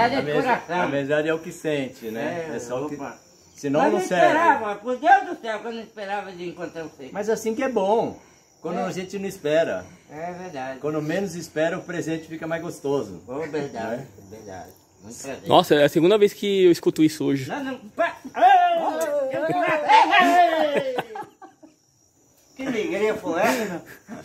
Amizade é de coração. Amizade é o que sente, né? É só o que... Senão Mas não não serve. esperava, por Deus do céu, que eu não esperava de encontrar você. Mas assim que é bom. Quando a gente não espera. É verdade. Quando menos espera, o presente fica mais gostoso. Oh, verdade, verdade. Muito prazer. Nossa, é a segunda vez que eu escuto isso hoje. Não. Que alegria foi essa?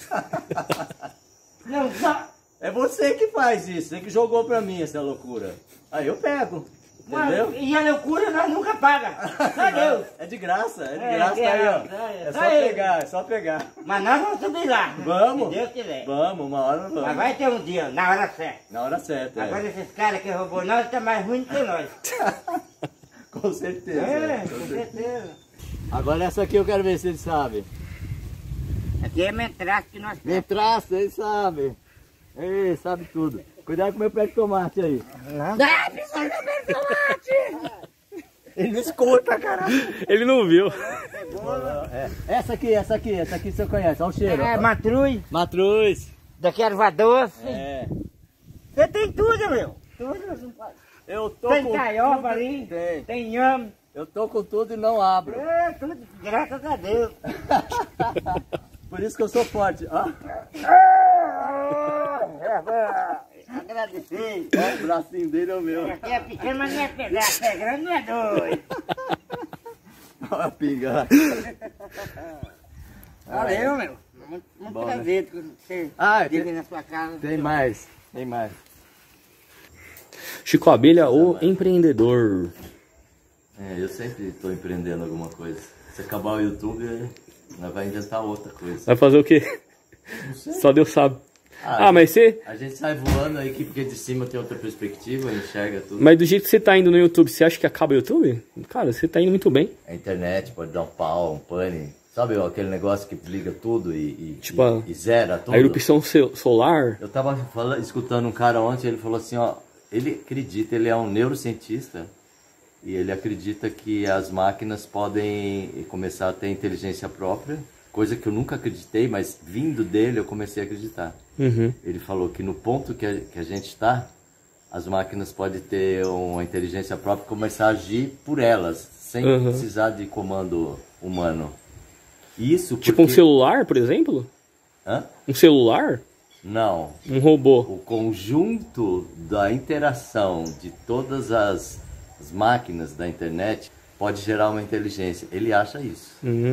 Não, só... É você que faz isso, você que jogou pra mim essa loucura. Aí eu pego, entendeu? E a loucura nós nunca paga. Só Deus. É de graça aí, ó. É só pegar, é só pegar. Mas nós vamos subir lá. Vamos. Se Deus quiser. Vamos, uma hora vamos. Mas vai ter um dia, na hora certa. Na hora certa, Agora esses caras que roubou nós estão mais ruins que nós. Com certeza. Com certeza. Agora essa aqui eu quero ver se ele sabe. Aqui é metraço que nós temos. Metraço, ele sabe. Ele sabe tudo. Cuidado com o meu pé de tomate aí. Ah, pisou no pé de tomate! Ele não escuta, caralho. Ele não viu. Essa aqui você conhece, olha o cheiro. É, matruz, Matruz. daqui erva doce. É. Você tem tudo, meu. Tudo. Eu tô Tem com caioba tudo. ali, Tem. inhame. Eu tô com tudo e não abro. É, tudo, graças a Deus. Por isso que eu sou forte. Ó. Agradecer. Ó, o bracinho dele é o meu. Aqui é pequeno, mas não é pedaço. É grande, não é doido. Olha a pinga. Valeu, meu. Muito Bom, prazer que você vir na sua casa. Tem mais. Chico Abelha, o empreendedor. É, eu sempre estou empreendendo alguma coisa. Se acabar o YouTube, nós vai inventar outra coisa. Vai fazer o quê? Não sei. Só Deus sabe. Ah, Mas você... A gente sai voando aí porque de cima tem outra perspectiva, enxerga tudo. Mas do jeito que você tá indo no YouTube, você acha que acaba o YouTube? Cara, você tá indo muito bem. A internet pode dar um pau, um pane. Sabe ó, aquele negócio que liga tudo Tipo, e zera tudo? A erupção solar. Eu tava escutando um cara ontem, ele falou assim, ó, ele acredita, ele é um neurocientista, e ele acredita que as máquinas podem começar a ter inteligência própria, coisa que eu nunca acreditei, mas vindo dele eu comecei a acreditar. Uhum. Ele falou que no ponto que a gente está, as máquinas podem ter uma inteligência própria e começar a agir por elas, sem precisar de comando humano. Isso porque... Tipo um celular, por exemplo? Hã? Um celular? Não. Um robô? O conjunto da interação de todas as máquinas da internet pode gerar uma inteligência. Ele acha isso.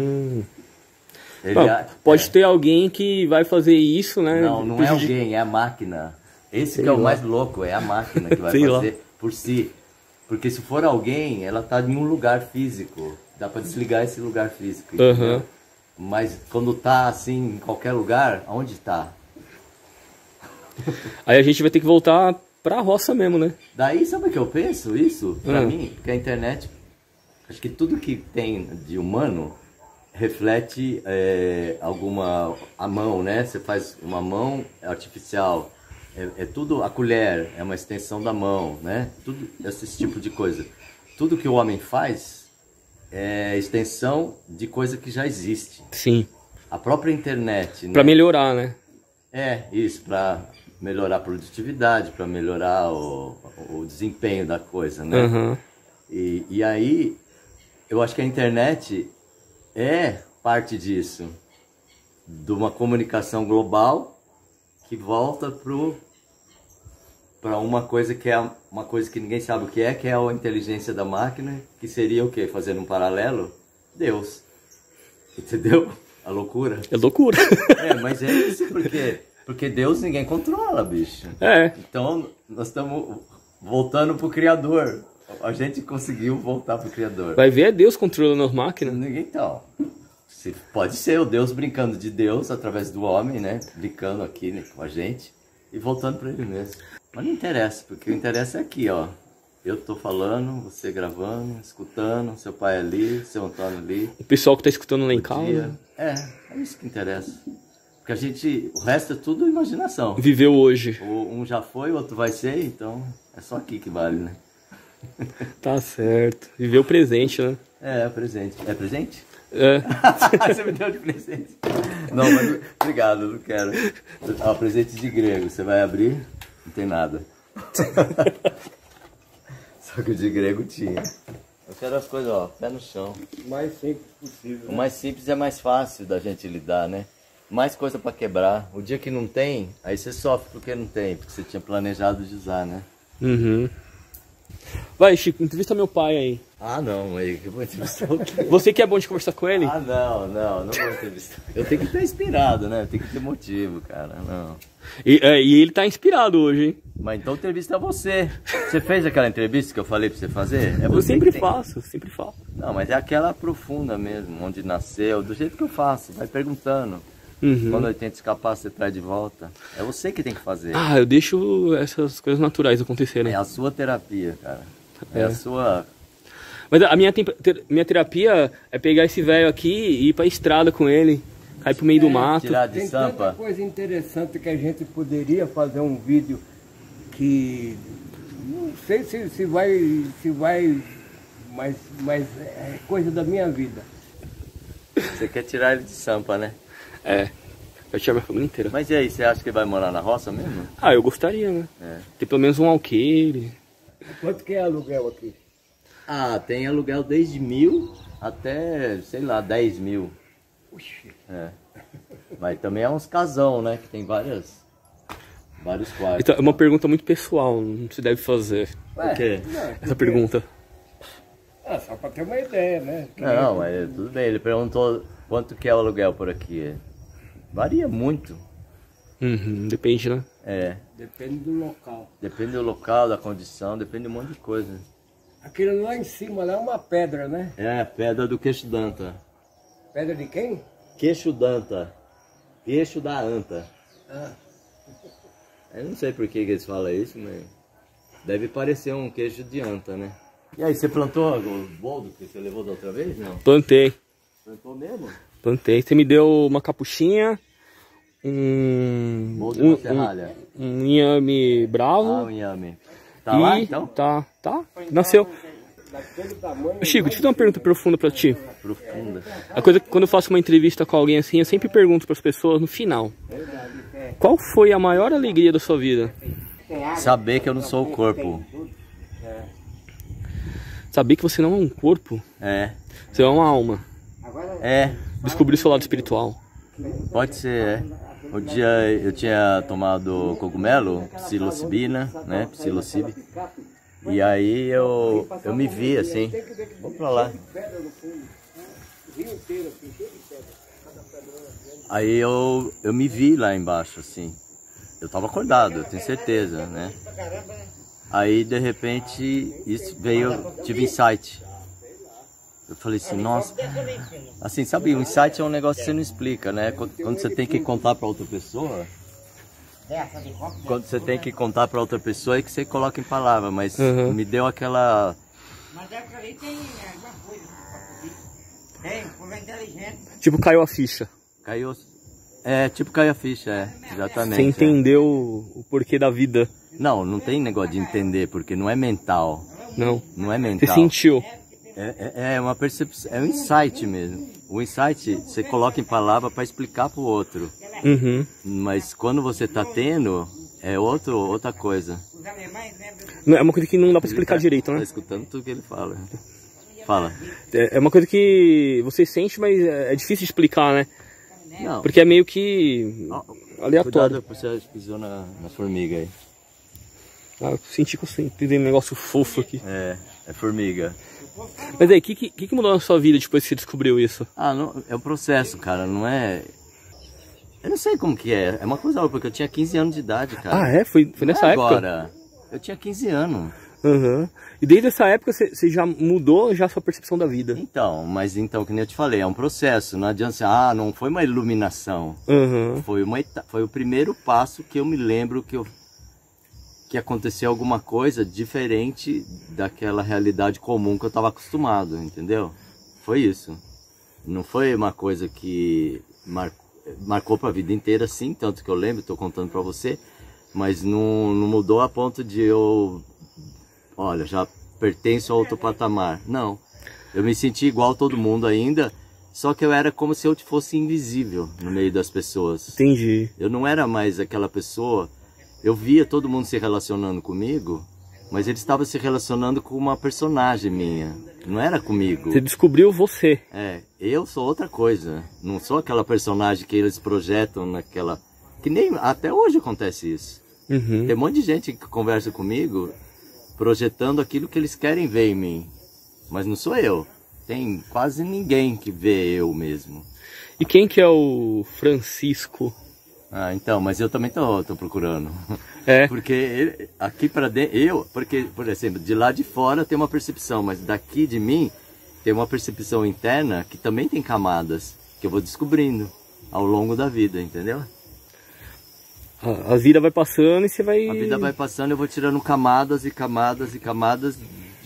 Pode ter alguém que vai fazer isso, né? Não é alguém, é a máquina. Esse que é o mais louco, é a máquina que vai fazer por si. Porque se for alguém, ela está em um lugar físico. Dá para desligar esse lugar físico. Mas quando tá assim, em qualquer lugar, aonde tá? Aí a gente vai ter que voltar pra roça mesmo, né? Daí, sabe o que eu penso? Isso, pra mim, que a internet, acho que tudo que tem de humano reflete a mão, né? Você faz uma mão artificial, é tudo, a colher é uma extensão da mão, né? Tudo esse tipo de coisa. Tudo que o homem faz é extensão de coisa que já existe. Sim. A própria internet, né? Pra melhorar, né? É, isso, pra melhorar a produtividade, para melhorar o desempenho da coisa, né? E aí, eu acho que a internet é parte disso, de uma comunicação global que volta para uma coisa que é uma coisa que ninguém sabe o que é a inteligência da máquina, que seria o quê? Fazendo um paralelo? Deus. Entendeu? A loucura. É loucura. Mas é isso porque Deus ninguém controla, bicho. Então, nós estamos voltando pro Criador. A gente conseguiu voltar pro Criador. Vai ver, é Deus controlando as máquinas. Então, pode ser o Deus brincando de Deus através do homem, né? Brincando aqui, né, com a gente e voltando para ele mesmo. Mas não interessa, porque o interessa é aqui, ó. Eu tô falando, você gravando, escutando, seu pai ali, seu Antônio ali. O pessoal que tá escutando lá em casa. É isso que interessa. Porque o resto é tudo imaginação. Viveu hoje. Um já foi, o outro vai ser, então é só aqui que vale, né? Tá certo. Viveu o presente, né? É presente. É presente? É. Você me deu de presente. Não, mas obrigado, não quero. Presente de grego, você vai abrir, não tem nada. Só que o de grego tinha. Eu quero as coisas, ó, pé no chão. O mais simples possível. O mais simples é mais fácil da gente lidar, né? Mais coisa pra quebrar. O dia que não tem, aí você sofre porque não tem, porque você tinha planejado de usar, né? Uhum. Vai, Chico, entrevista meu pai aí. Ah, não, aí que eu vou entrevistar o quê? Você que é bom de conversar com ele? Ah, não vou entrevistar. Eu tenho que estar inspirado, né? Eu tenho que ter motivo, cara, não. E ele tá inspirado hoje, hein? Mas então entrevista você. Você fez aquela entrevista que eu falei pra você fazer? É Eu você sempre que tem. faço, sempre faço. Não, mas é aquela profunda mesmo, onde nasceu, do jeito que eu faço, vai perguntando. Uhum. Quando eu tento escapar, você traz de volta. É você que tem que fazer. Ah, eu deixo essas coisas naturais acontecerem. É a sua terapia, cara. É É. a sua... Mas a minha terapia é pegar esse velho aqui e ir pra estrada com ele, cair pro meio do mato. Tirar de Tem tanta sampa. coisa interessante que a gente poderia fazer um vídeo que não sei se vai, mas é coisa da minha vida. Você quer tirar ele de sampa, né? É, eu tirar minha família inteira. Mas e aí, você acha que vai morar na roça mesmo? Ah, eu gostaria, né? É. Ter pelo menos um alqueire. Quanto que é aluguel aqui? Ah, tem aluguel desde 1.000 até, sei lá, 10.000. Puxa. É. Mas também é uns casão, né? Que tem vários quartos. Então, é uma pergunta muito pessoal, não se deve fazer Por quê? essa pergunta. Ah, só para ter uma ideia, né? Não, mas tudo bem. Ele perguntou quanto que é o aluguel por aqui. Varia muito. Uhum, depende, né? É. Depende do local. Depende do local, da condição, depende de um monte de coisa. Aquilo lá em cima lá é uma pedra, né? É, pedra do queixo danta. Pedra de quem? Queixo danta. Queixo da anta. Ah, Eu não sei por que eles falam isso, mas deve parecer um queixo de anta, né? E aí, você plantou o boldo que você levou da outra vez? Não? Plantei. Plantou mesmo? Plantei. Você me deu uma capuchinha, Boldo de serralha. um inhame Ah, bravo. o inhame. Tá lá e então? Tá. Nasceu. daquele tamanho. Chico, deixa eu fazer uma pergunta profunda pra ti. Profunda. A coisa que quando eu faço uma entrevista com alguém assim, eu sempre pergunto pras pessoas no final: qual foi a maior alegria da sua vida? Saber que eu não sou o corpo. Saber que você não é um corpo, É. você é uma alma. É. Descobrir seu lado espiritual. Pode ser, é. Um dia eu tinha tomado cogumelo, psilocibina, né? Psilocibe. E aí eu me vi assim. Vamos pra lá. Aí eu me vi lá embaixo, assim. Eu tava acordado, eu tenho certeza, né? Aí de repente isso veio, tive insight. Eu falei assim, nossa, assim, sabe, o insight é um negócio que você não explica, né? Quando você tem que contar para outra pessoa, é que você coloca em palavra, mas me deu aquela... Mas é que ali tem alguma coisa. Tem, como é inteligente. Tipo, caiu a ficha. Caiu, tipo caiu a ficha, exatamente. Você entendeu o porquê da vida. Não tem negócio de entender, porque não é mental, Não. não é Você mental. sentiu. É uma percepção, é um insight mesmo. O insight você coloca em palavra para explicar para o outro. Uhum. Mas quando você tá tendo, é outra coisa. É uma coisa que não dá pra explicar direito, Tá né? escutando tudo que ele fala. Fala. É uma coisa que você sente, mas é difícil de explicar, né? Não. Porque é meio que aleatório. Cuidado, você pisou na formiga aí. Ah, eu senti que eu senti um negócio fofo aqui. É formiga. Mas aí, o que mudou na sua vida depois que você descobriu isso? Ah, não, é um processo, cara, não é... Eu não sei como que é. É uma coisa louca, porque eu tinha 15 anos de idade, cara. Ah, é? Foi nessa época? Agora, eu tinha 15 anos. Uhum. E desde essa época você já mudou já a sua percepção da vida? Então, que nem eu te falei, é um processo. Não adianta ser, não foi uma iluminação. Uhum. Foi o primeiro passo que eu me lembro que aconteceu alguma coisa diferente daquela realidade comum que eu estava acostumado, entendeu? Foi isso. Não foi uma coisa que marcou para a vida inteira, sim, tanto que eu lembro, estou contando para você, mas não mudou a ponto de eu, olha, já pertenço a outro patamar. Não, eu me senti igual a todo mundo ainda, só que eu era como se eu fosse invisível no meio das pessoas. Entendi. Eu não era mais aquela pessoa. Eu via todo mundo se relacionando comigo, mas ele estava se relacionando com uma personagem minha, não era comigo. Você descobriu você. É, eu sou outra coisa, não sou aquela personagem que eles projetam naquela... Que nem até hoje acontece isso. Uhum. Tem um monte de gente que conversa comigo projetando aquilo que eles querem ver em mim, mas não sou eu. Tem quase ninguém que vê eu mesmo. E quem que é o Francisco? Ah, então, mas eu também tô procurando. É. Porque aqui para dentro, porque, por exemplo, de lá de fora tem uma percepção, mas daqui de mim tem uma percepção interna que também tem camadas, que eu vou descobrindo ao longo da vida, entendeu? A vida vai passando e você vai... A vida vai passando, eu vou tirando camadas e camadas e camadas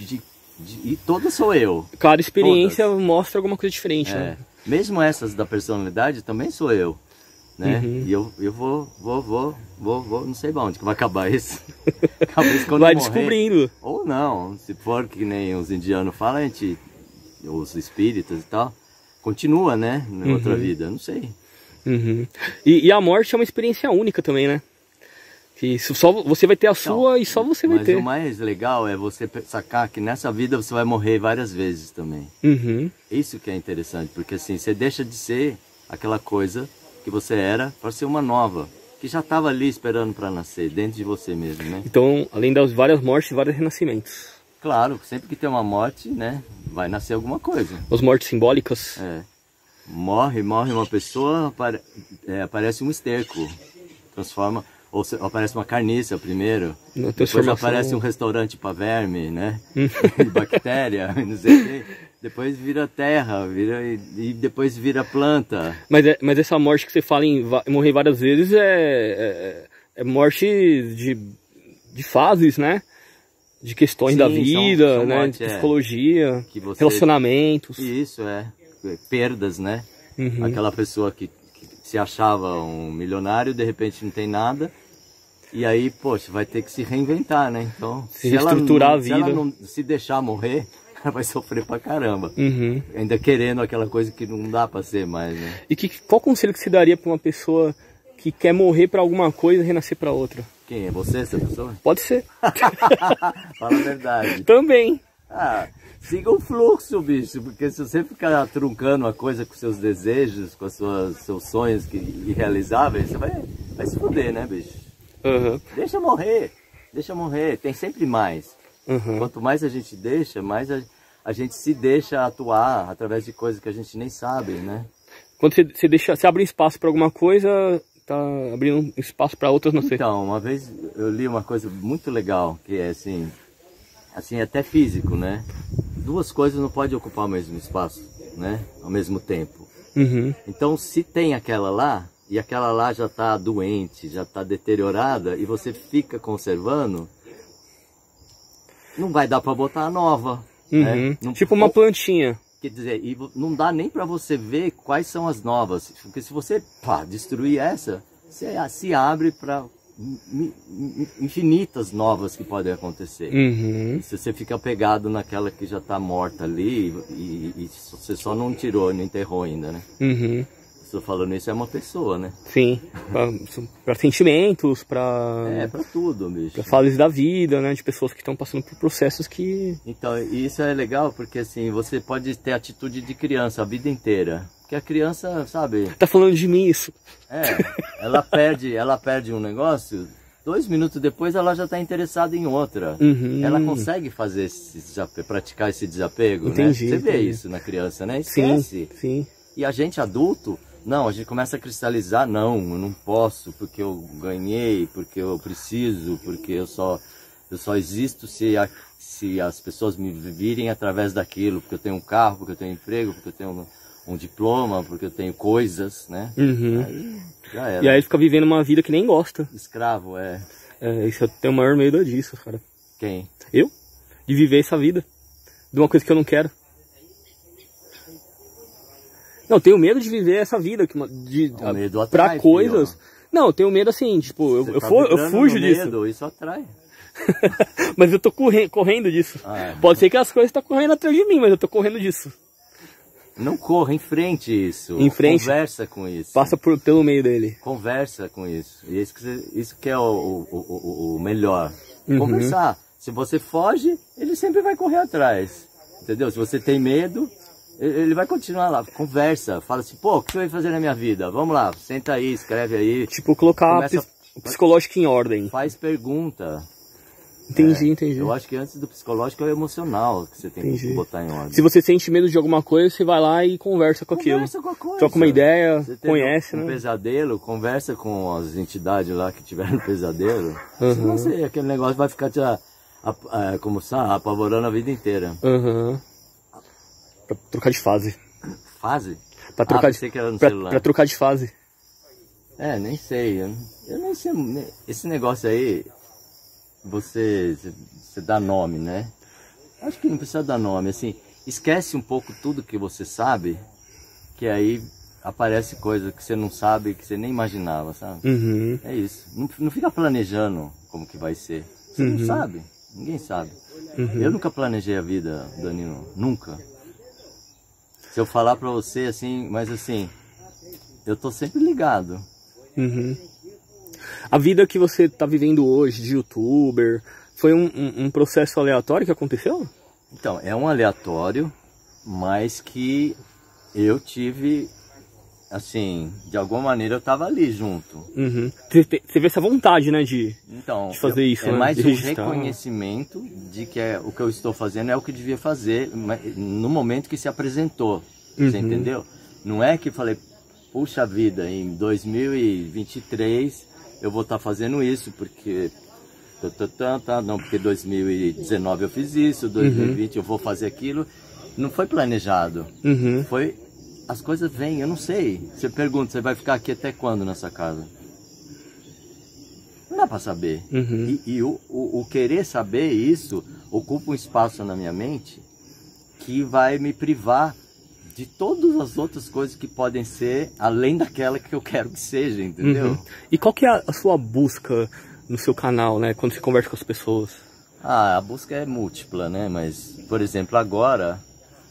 e todas sou eu. Cada experiência mostra alguma coisa diferente, né? Mesmo essas da personalidade também sou eu, né? Uhum. E eu vou, não sei onde que vai acabar isso. Acaba isso quando Vai eu morrer. descobrindo. Ou não, se for que nem os indianos falam, os espíritas e tal, continua, né? Na outra vida, não sei. Uhum. E a morte é uma experiência única também, né? Que só você vai ter a sua e só você vai mas ter. o mais legal é você sacar que nessa vida você vai morrer várias vezes também. Uhum. Isso que é interessante, porque assim, você deixa de ser aquela coisa que você era para ser uma nova, que já estava ali esperando para nascer, dentro de você mesmo, né? Então, além das várias mortes, vários renascimentos. Claro, sempre que tem uma morte, né, vai nascer alguma coisa. As mortes simbólicas. É. Morre uma pessoa, aparece um esterco, transforma, ou aparece uma carniça primeiro, depois aparece um restaurante para verme, né, bactéria, não sei o quê. Depois vira terra, e depois vira planta. Mas essa morte que você fala em morrer várias vezes é morte de fases, né? De questões da vida, são né? morte, de psicologia, que você... relacionamentos. Isso, perdas, né? Uhum. Aquela pessoa que se achava um milionário, de repente não tem nada. E aí, poxa, vai ter que se reinventar, né? Então, se reestruturar a vida. Se ela não se deixar morrer, ela vai sofrer pra caramba. Uhum. Ainda querendo aquela coisa que não dá pra ser mais, né? E qual conselho que você daria pra uma pessoa que quer morrer pra alguma coisa e renascer pra outra? Quem é você, essa pessoa? Pode ser. Fala a verdade. Também. Ah, siga o fluxo, bicho, porque se você ficar truncando a coisa com seus desejos, com seus sonhos irrealizáveis, você vai se fuder, né, bicho? Uhum. Deixa morrer, tem sempre mais. Uhum. Quanto mais a gente deixa, mais a gente se deixa atuar através de coisas que a gente nem sabe, né? Quando você abre espaço para alguma coisa, tá abrindo espaço para outras, não sei. Então, uma vez eu li uma coisa muito legal, que é assim até físico, né? Duas coisas não podem ocupar o mesmo espaço, né? Ao mesmo tempo. Uhum. Então, se tem aquela lá, e aquela lá já está doente, já está deteriorada, e você fica conservando, não vai dar para botar a nova. Uhum. Né? Não, tipo uma plantinha. Quer dizer, e não dá nem para você ver quais são as novas, porque se você destruir essa, você se abre para infinitas novas que podem acontecer. Uhum. Se você fica pegado naquela que já está morta ali e você só não tirou, não enterrou ainda, né? Uhum. Estou falando isso, é uma pessoa, né? Sim, para sentimentos, para tudo, bicho. Para fases da vida, né? De pessoas que estão passando por processos que... Então, isso é legal porque assim, você pode ter atitude de criança a vida inteira. Porque a criança, sabe... Tá falando de mim isso. Ela perde um negócio, 2 minutos depois ela já está interessada em outra. Uhum. Ela consegue fazer praticar esse desapego, entendi, né? Você vê entendi. isso na criança, né? Esquece. Sim. E a gente adulto... Não, a gente começa a cristalizar, não, eu não posso, porque eu ganhei, porque eu preciso, porque eu só existo se as pessoas me virem através daquilo, porque eu tenho um carro, porque eu tenho um emprego, porque eu tenho um diploma, porque eu tenho coisas, né? Uhum. Aí já era. E aí fica vivendo uma vida que nem gosta. Escravo, Isso eu tenho o maior medo disso, cara. Quem? Eu? De viver essa vida. De uma coisa que eu não quero. Não, eu tenho medo de viver essa vida, medo pra atrai, coisas. Filho. Não, eu tenho medo assim, tipo, eu fujo disso. Medo, isso atrai. Mas eu tô correndo disso. Pode ser que as coisas estão correndo atrás de mim, mas eu tô correndo disso. Não corra, enfrente isso. Em frente. Conversa com isso. Passa pelo meio dele. Conversa com isso. Isso que é o melhor. Uhum. Conversar. Se você foge, ele sempre vai correr atrás, entendeu? Se você tem medo, ele vai continuar lá, conversa, fala assim, pô, o que você vai fazer na minha vida? Vamos lá, senta aí, escreve aí. Tipo, colocar o psicológico em ordem. Faz pergunta. Entendi. Eu acho que antes do psicológico é o emocional que você tem que botar em ordem. Se você sente medo de alguma coisa, você vai lá e conversa com aquilo. Conversa com a coisa. Troca uma ideia, você conhece, um né? pesadelo, conversa com as entidades lá que tiveram pesadelo. Senão você, aquele negócio vai ficar te como sabe, apavorando a vida inteira. Pra trocar de fase. Fase? Pra trocar, pensei que era no celular. Pra trocar de fase. Nem sei. Eu nem sei. Esse negócio aí, você dá nome, né? Acho que não precisa dar nome. Assim, esquece um pouco tudo que você sabe, que aí aparece coisa que você não sabe, que você nem imaginava, sabe? É isso. Não fica planejando como que vai ser. Você não sabe. Ninguém sabe. Eu nunca planejei a vida, Danilo. Nunca. Se eu falar pra você assim, mas assim, eu tô sempre ligado. A vida que você tá vivendo hoje, de youtuber, foi um processo aleatório que aconteceu? Então, é um aleatório, mas que eu tive, assim, de alguma maneira eu tava ali junto. Você teve essa vontade, né, de fazer isso, é né? mais de um registrar. reconhecimento de que o que eu estou fazendo é o que devia fazer no momento que se apresentou, você entendeu? Não é que falei, puxa vida, em 2023 eu vou estar fazendo isso, porque... Não, porque 2019 eu fiz isso, 2020 eu vou fazer aquilo. Não foi planejado. Foi... As coisas vêm, eu não sei. Você pergunta, você vai ficar aqui até quando nessa casa? Não dá pra saber. E o querer saber isso ocupa um espaço na minha mente que vai me privar de todas as outras coisas que podem ser além daquela que eu quero que seja, entendeu? E qual que é a sua busca no seu canal, né? Quando você conversa com as pessoas? A busca é múltipla, né? Mas, por exemplo, agora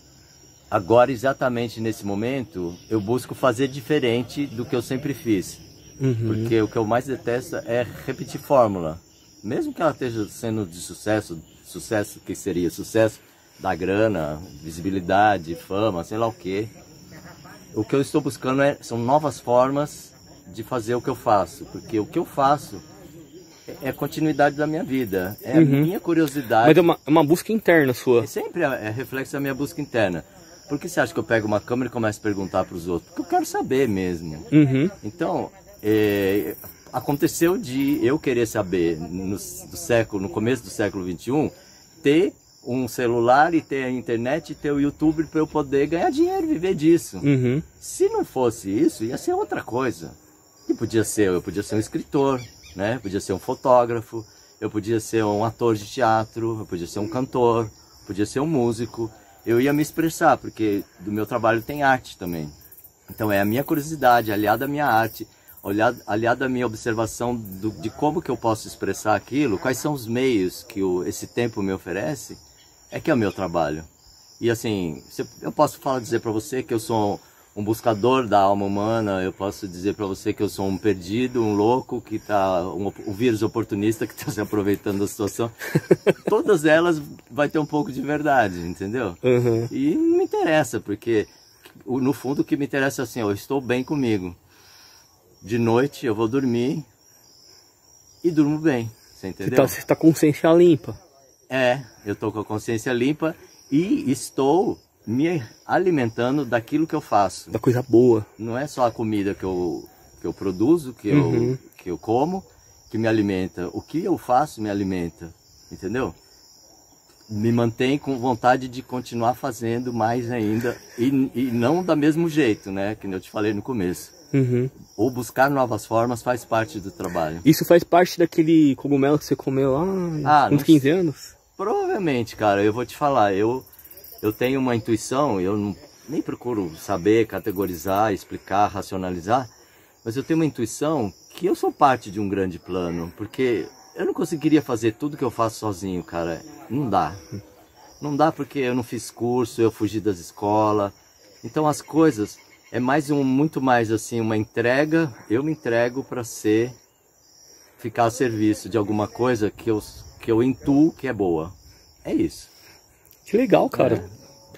exatamente nesse momento, eu busco fazer diferente do que eu sempre fiz. Porque o que eu mais detesto é repetir fórmula. Mesmo que ela esteja sendo de sucesso que seria sucesso da grana, visibilidade, fama, sei lá o quê. O que eu estou buscando são novas formas de fazer o que eu faço. Porque o que eu faço é a continuidade da minha vida, é a minha curiosidade. Mas é uma busca interna sua. Sempre é reflexo da minha busca interna. Por que você acha que eu pego uma câmera e começo a perguntar para os outros? Porque eu quero saber mesmo. Então, aconteceu de eu querer saber, no começo do século XXI, ter um celular e ter a internet e ter o YouTube para eu poder ganhar dinheiro e viver disso. Se não fosse isso, ia ser outra coisa. Eu podia ser um escritor, né? Podia ser um fotógrafo, eu podia ser um ator de teatro, eu podia ser um cantor, podia ser um músico. Eu ia me expressar, porque do meu trabalho tem arte também. Então é a minha curiosidade, aliada à minha arte, aliada à minha observação de como que eu posso expressar aquilo, quais são os meios que esse tempo me oferece, é que é o meu trabalho. E assim, eu posso dizer para você que eu sou um buscador da alma humana, eu posso dizer para você que eu sou um perdido, um louco, um vírus oportunista que está se aproveitando da situação. Todas elas vai ter um pouco de verdade, entendeu? E não me interessa, porque no fundo o que me interessa é assim, eu estou bem comigo. De noite eu vou dormir e durmo bem, você entendeu? Você tá com consciência limpa. Eu estou com a consciência limpa e estou me alimentando daquilo que eu faço. Da coisa boa. Não é só a comida que eu produzo, que eu como, que me alimenta. O que eu faço me alimenta, entendeu? Me mantém com vontade de continuar fazendo mais ainda. E não do mesmo jeito, né? Que eu te falei no começo. Ou buscar novas formas faz parte do trabalho. Isso faz parte daquele cogumelo que você comeu lá uns 15 anos? Provavelmente, cara. Eu vou te falar. Eu tenho uma intuição, eu nem procuro saber, categorizar, explicar, racionalizar, mas eu tenho uma intuição que eu sou parte de um grande plano, porque eu não conseguiria fazer tudo que eu faço sozinho, cara. Não dá. Não dá porque eu não fiz curso, eu fugi das escolas. Então as coisas é muito mais assim, uma entrega, eu me entrego para ficar a serviço de alguma coisa que porque eu intuo que é boa. É isso. Que legal, cara.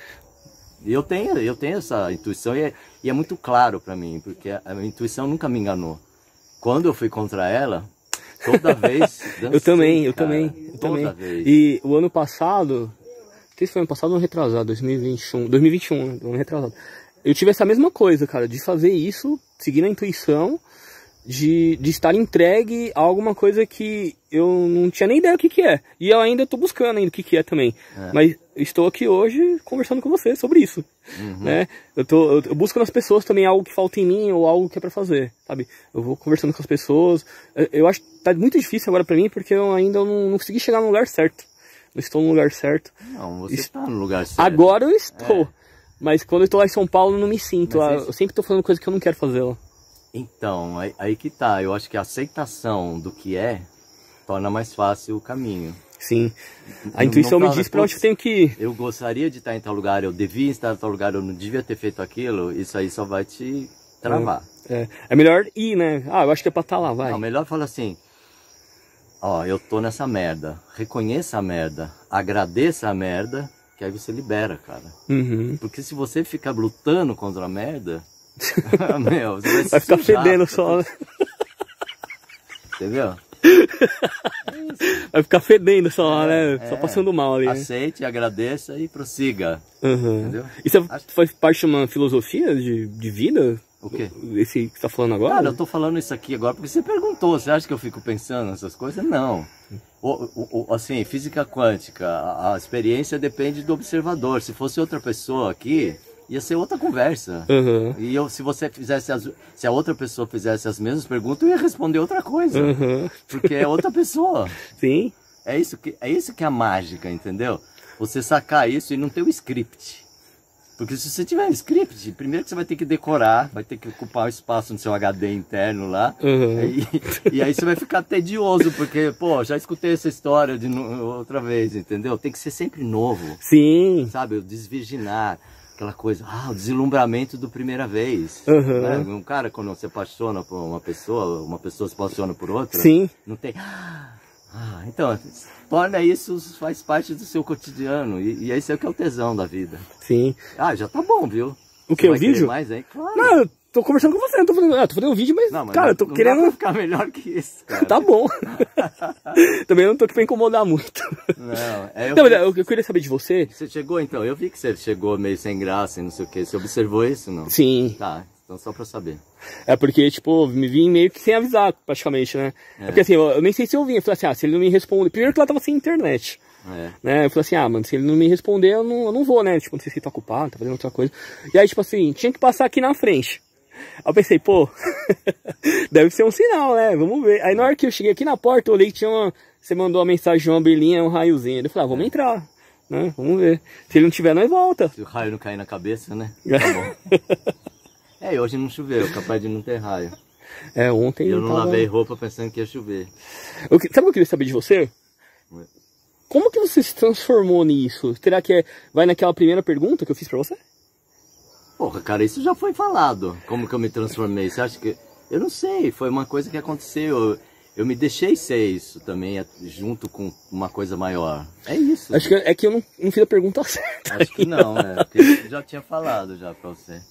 E eu tenho essa intuição e é muito claro pra mim, porque a minha intuição nunca me enganou. Quando eu fui contra ela, toda vez... dancei, Eu também. Vez. E o ano passado, não sei se foi ano passado ou ano retrasado, 2021, né? Ano retrasado. Eu tive essa mesma coisa, cara, de fazer isso, seguir a intuição, de estar entregue a alguma coisa que eu não tinha nem ideia o que é. E eu ainda tô buscando ainda o que é também. Mas estou aqui hoje conversando com você sobre isso. Né? Eu busco nas pessoas também algo que falta em mim ou algo que é pra fazer, sabe? Eu vou conversando com as pessoas. Eu acho que tá muito difícil agora pra mim porque eu ainda não consegui chegar no lugar certo. Não estou no lugar certo. Não, você está no lugar certo. Agora eu estou. Mas quando eu estou lá em São Paulo eu não me sinto. Eu sempre tô fazendo coisa que eu não quero fazer lá. Então, aí que tá. Eu acho que a aceitação do que é torna mais fácil o caminho. Sim. A intuição me diz pra onde eu tenho que ir. Eu gostaria de estar em tal lugar, eu devia estar em tal lugar, eu não devia ter feito aquilo. Isso aí só vai te travar. É melhor ir, né? Ah, eu acho que é pra estar lá, vai. Não, melhor falar assim, ó, eu tô nessa merda. Reconheça a merda, agradeça a merda, que aí você libera, cara. Porque se você ficar lutando contra a merda, meu, você vai ficar fedendo só, né? Entendeu? Vai ficar fedendo só, né? Só passando mal ali. Aceite, agradeça e prossiga. Entendeu? Isso faz parte de uma filosofia de vida? O quê? Esse que você tá falando agora? Cara, eu tô falando isso aqui agora porque você perguntou. Você acha que eu fico pensando nessas coisas? Não. Assim, física quântica, a experiência depende do observador. Se fosse outra pessoa aqui, ia ser outra conversa. E se a outra pessoa fizesse as mesmas perguntas, eu ia responder outra coisa. Porque é outra pessoa. Sim. É isso que é a mágica, entendeu? Você sacar isso e não ter o script. Porque se você tiver um script, primeiro que você vai ter que decorar, vai ter que ocupar o espaço no seu HD interno lá. E aí você vai ficar tedioso, porque, pô, já escutei essa história outra vez, entendeu? Tem que ser sempre novo. Sim. Sabe, o desvirginar. Aquela coisa, o deslumbramento do primeira vez. Né? Um cara, quando se apaixona por uma pessoa se apaixona por outra. Sim. Não tem... então, torna isso, faz parte do seu cotidiano. E esse é o que é o tesão da vida. Sim. Já tá bom, viu? O que? O vídeo? Mais, hein? Claro. Não, eu tô conversando com você, não tô fazendo um vídeo, mas cara, eu tô querendo... Dá pra ficar melhor que isso, cara. Tá bom. Também não tô aqui pra incomodar muito. Não, eu queria saber de você. Você chegou então, eu vi que você chegou meio sem graça e não sei o que. Você observou isso, não? Sim. Tá, então só pra saber. É porque, tipo, me vim meio que sem avisar, praticamente, né? É porque assim, eu nem sei se eu vim. Eu falei assim, se ele não me responder... Primeiro que ela tava sem internet. Né? Eu falei assim, mano, se ele não me responder, eu não vou, né? Tipo, não sei se ele tá ocupado, tá fazendo outra coisa. E aí, tipo assim, tinha que passar aqui na frente. Aí eu pensei, pô, deve ser um sinal, né? Vamos ver. Aí na hora que eu cheguei aqui na porta, eu olhei que tinha você mandou uma mensagem, uma abelhinha, um raiozinho. Eu falei, vamos entrar, né? Vamos ver. Se ele não tiver, nós volta. Se o raio não cair na cabeça, né? Tá bom. Hoje não choveu, capaz de não ter raio. Ontem... Eu não lavei roupa pensando que ia chover. Sabe o que eu queria saber de você? Como que você se transformou nisso? Será que vai naquela primeira pergunta que eu fiz pra você? Porra, cara, isso já foi falado. Como que eu me transformei? Você acha que... Eu não sei, foi uma coisa que aconteceu. Eu me deixei ser isso também, junto com uma coisa maior. É isso. Acho que eu não fiz a pergunta certa. Acho que não, né? Porque eu já tinha falado já pra você.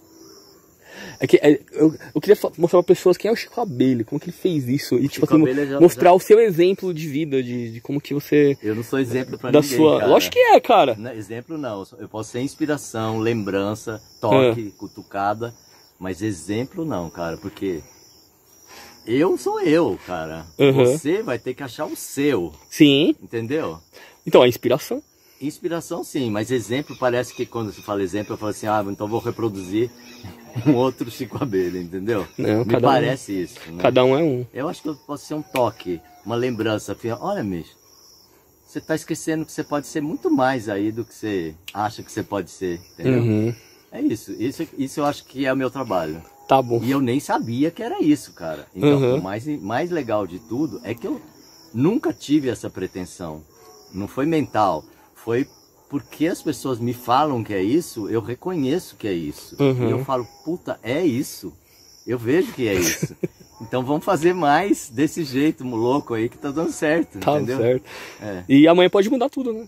Eu queria mostrar pra pessoas quem é o Chico Abelha, como que ele fez isso. E tipo assim, mostrar o seu exemplo de vida, de como que você... Eu não sou exemplo pra ninguém, cara. Lógico que é, cara. Não, exemplo não, eu posso ser inspiração, lembrança, toque, cutucada, mas exemplo não, cara, porque eu sou eu, cara. Você vai ter que achar o seu. Sim. Entendeu? Então, a inspiração. Inspiração sim, mas exemplo parece que quando se fala exemplo, eu falo assim, então vou reproduzir um outro Chico Abelha, entendeu? Não, me parece isso. Né? Cada um é um. Eu acho que eu posso ser um toque, uma lembrança. Olha, bicho, você tá esquecendo que você pode ser muito mais aí do que você acha que você pode ser, entendeu? É isso. Isso eu acho que é o meu trabalho. Tá bom. E eu nem sabia que era isso, cara. Então, o mais legal de tudo é que eu nunca tive essa pretensão. Não foi mental. Foi porque as pessoas me falam que é isso, eu reconheço que é isso. E eu falo, puta, é isso. Eu vejo que é isso. Então vamos fazer mais desse jeito, louco aí, que tá dando certo, Tá entendeu? certo. É. E amanhã pode mudar tudo, né?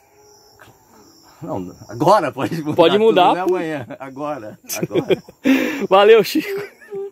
Não, agora pode mudar. Pode mudar, tudo, não é amanhã, agora. Valeu, Chico.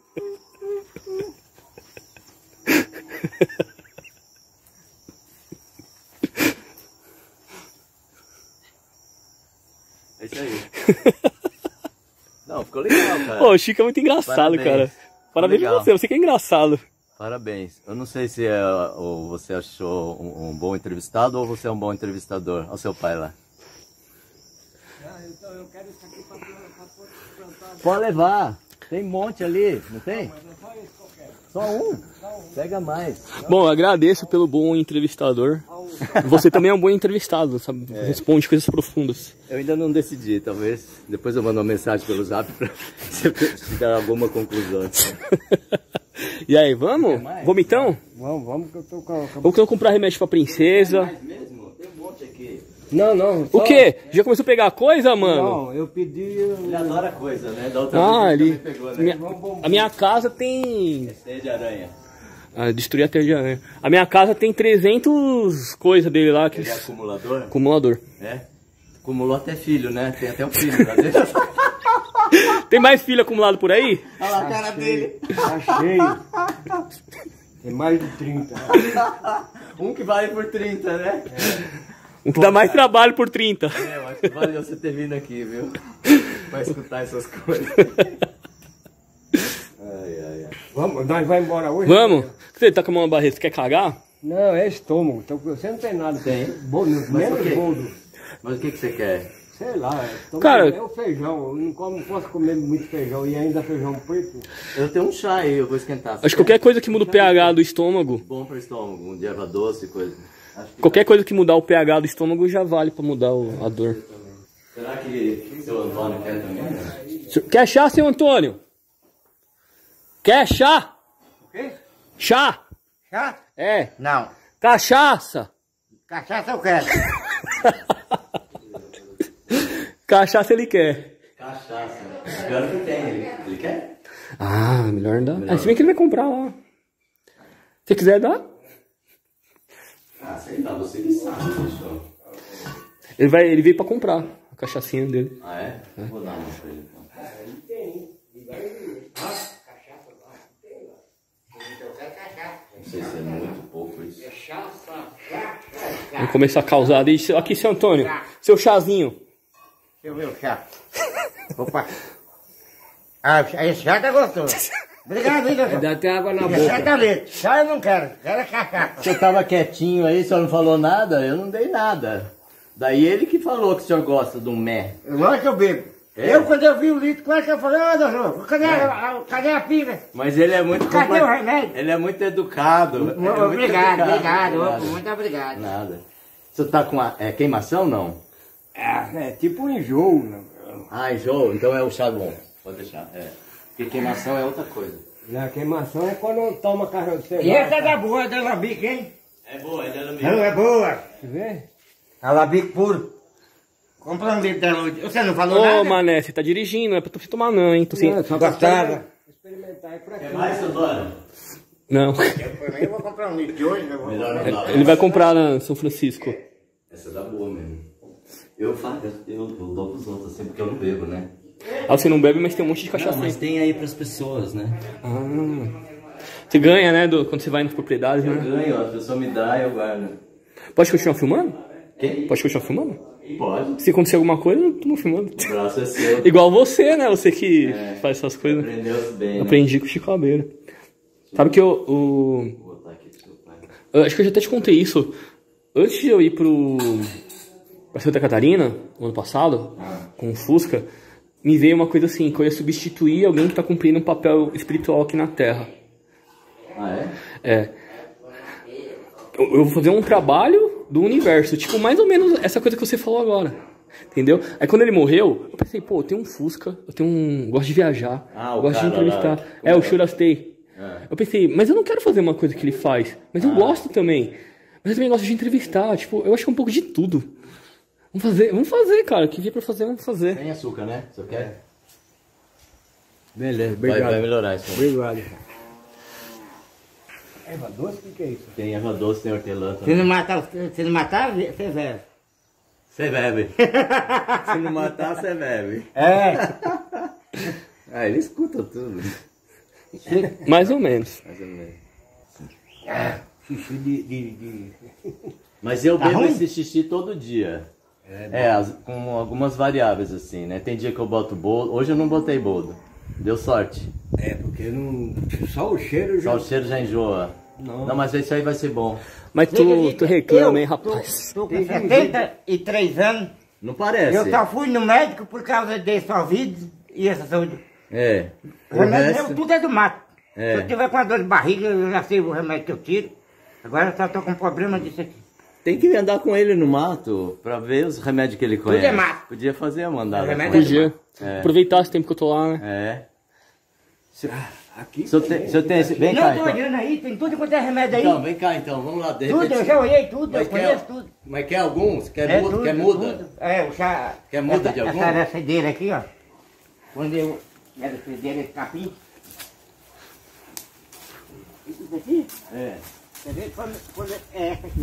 É isso aí. Não, ficou legal, cara. Pô, o Chico é muito engraçado, Parabéns. cara. Parabéns pra Legal. você que é engraçado. Parabéns. Eu não sei se ou você achou um bom entrevistado ou você é um bom entrevistador. Olha o seu pai lá. Então eu quero isso aqui para plantar. Pode levar. Tem um monte ali, não tem? Só um. Pega mais. Bom, eu agradeço pelo bom entrevistador. Você também é um bom entrevistado, sabe? Responde coisas profundas. Eu ainda não decidi, talvez. Depois eu mando uma mensagem pelo zap pra você tirar alguma conclusão. E aí, vamos? Vamos então? Vamos que eu tô com Vamos que eu comprar remédio pra princesa. Mesmo? Tem um monte aqui. Não. O quê? Já começou a pegar coisa, mano? Não, eu pedi. Ele adora coisa, né? Da outra Ah, vez ele. ele também pegou, né? A minha casa tem. Teia de aranha. Ah, destruir a teia de aranha. A minha casa tem 300 coisas dele lá. Ele é acumulador? Acumulador. É. Acumulou até filho, né? Tem até um filho lá dentro. Tem mais filho acumulado por aí? Olha lá a cara dele. Tá cheio. Tem mais de 30. Um que vale por 30, né? Um que dá mais trabalho por 30. É, eu acho que valeu você ter vindo aqui, viu? Pra escutar essas coisas. Ai. Vamos, nós vamos embora hoje? Vamos? Você tá com a mão na barriga, você quer cagar? Não, é estômago. Então, você não tem nada. Tem. Menos por quê? boldo. Mas o que você quer? Sei lá, estômago Cara- é o feijão. Eu não posso comer muito feijão e ainda feijão preto. Eu tenho um chá aí, eu vou esquentar. Acho que qualquer coisa que muda o pH do estômago, Bom pro estômago, um de erva doce e coisa. Acho que qualquer coisa que mudar o pH do estômago já vale pra mudar a dor. será que seu Antônio quer também? Né? Quer chá, seu Antônio? Quer chá? O quê? Chá? Chá? É. Não. Cachaça? Cachaça eu quero. Cachaça ele quer. Cachaça. Pior que tem, ele quer? Ah, melhor não dar. Ah, se bem que ele vai comprar lá. Se quiser dar, Ah, sei lá, você que sabe, bicho. ele veio pra comprar a cachaçinha dele. Ah, é? Vou dar uma pra ele então. Não sei se é muito pouco isso. Vamos começar a causar. Aqui, seu Antônio, seu chazinho. Deixa eu ver o chá. Opa. Ah, esse chá tá gostoso. Obrigado, hein, doutor. Dá até água na Esse chá boca. tá leite. Chá eu não quero. Quero é cachaça. Você tava quietinho aí, o senhor não falou nada? Eu não dei nada. Daí ele que falou que o senhor gosta do mé. Lógico que eu bebo. É? Eu, quando eu vi o litro, quase que eu falei, doutor, cadê a pinga? Mas ele é muito Cadê o remédio? Ele é muito educado. Ele é muito Obrigado, educado. obrigado. Nada. Muito obrigado. Nada. Você tá com queimação não? É tipo um enjoo. Né? Ah, enjoo? Então é o chá bom. Pode deixar. É. Porque queimação é outra coisa. Na queimação é quando toma carro. E essa é da boa, é da Labique, hein? É boa, ele é da Não, é boa. Quer ver? A Labique puro. Compra um litro dela hoje. Você não falou Ô, nada? mané, você tá dirigindo, não é pra você tomar não, hein? Tô sem... Não, só pra Gostada? experimentar é pra Quer quê? mais, seu Dória? Não. Eu vou comprar um litro de hoje. Eu vou... Melhor não dar. Ele vai comprar na São Francisco. Essa é da boa mesmo. Eu dou pros outros assim, porque eu não bebo, né? Ah, você não bebe, mas tem um monte de cachaça Não, mas aí. tem aí pras pessoas, né? Você ganha, né, quando você vai nas propriedades, Eu né? ganho, a pessoa me dá e eu guardo. Pode continuar filmando? Quem? Pode continuar filmando? Pode. Se acontecer alguma coisa, eu tô filmando. O braço é seu. Igual você, né? Você que faz essas coisas. Aprendeu bem, né? Aprendi com o Chico Abeira. Sabe que eu... Vou botar aqui pro seu pai. Eu acho que eu já até te contei isso. Antes de eu ir pra Santa Catarina, no ano passado, com o Fusca, me veio uma coisa assim, que eu ia substituir alguém que tá cumprindo um papel espiritual aqui na Terra. Ah, é? É. Eu vou fazer um trabalho do universo, tipo, mais ou menos essa coisa que você falou agora. Entendeu? Aí quando ele morreu, eu pensei, pô, eu tenho um Fusca, eu tenho um... gosto de viajar, Ah, eu o gosto de cara lá. entrevistar. É, o Shurastei. Eu pensei, mas eu não quero fazer uma coisa que ele faz, mas eu gosto também. Mas eu também gosto de entrevistar, tipo, eu acho que é um pouco de tudo. Vamos fazer, cara, o que vier pra fazer, vamos fazer. Tem açúcar, né? Você quer? Beleza, Vai obrigado. melhorar isso. Obrigado. Erva doce, o que é isso? Tem erva doce, tem hortelã Se também. não matar, você bebe. Você bebe. Se não matar, você bebe. É. Ah, ele escuta tudo. Mais ou menos. Mais ou menos. Xixi de... Mas eu Tá bebo ruim? esse xixi todo dia. Com algumas variáveis assim, né? Tem dia que eu boto boldo. Hoje eu não botei boldo. Deu sorte. É, porque não... Só o cheiro já... Só o cheiro já enjoa. Não, mas isso aí vai ser bom. Mas tu reclama, hein, rapaz? Tô com 73 anos. Não parece? Eu só fui no médico por causa desse ouvido e essa saúde. É. O Remédio resto... meu, tudo é do mato. É. Se eu tiver com uma dor de barriga, eu já sei o remédio que eu tiro. Agora eu só tô com problema disso aqui. Tem que andar com ele no mato pra ver os remédios que ele conhece. é mato. Podia fazer a mandada. O remédio com ele. Podia. É. Aproveitar esse tempo que eu tô lá, né? É. Aqui Se eu tenho esse... Vem Não, cá tô então. olhando aí, tem tudo quanto é remédio aí. Então, vem cá então, vamos lá. De Tudo, repente- eu já olhei tudo, eu Mas conheço tudo. Mas quer alguns? Quer, É muda? tudo, Quer muda? tudo. É, o chá. Quer muda de algum? Essa cedeira aqui, ó. Quando eu. Essa cedeira, esse capim. Isso aqui? É. Quer ver? É essa aqui.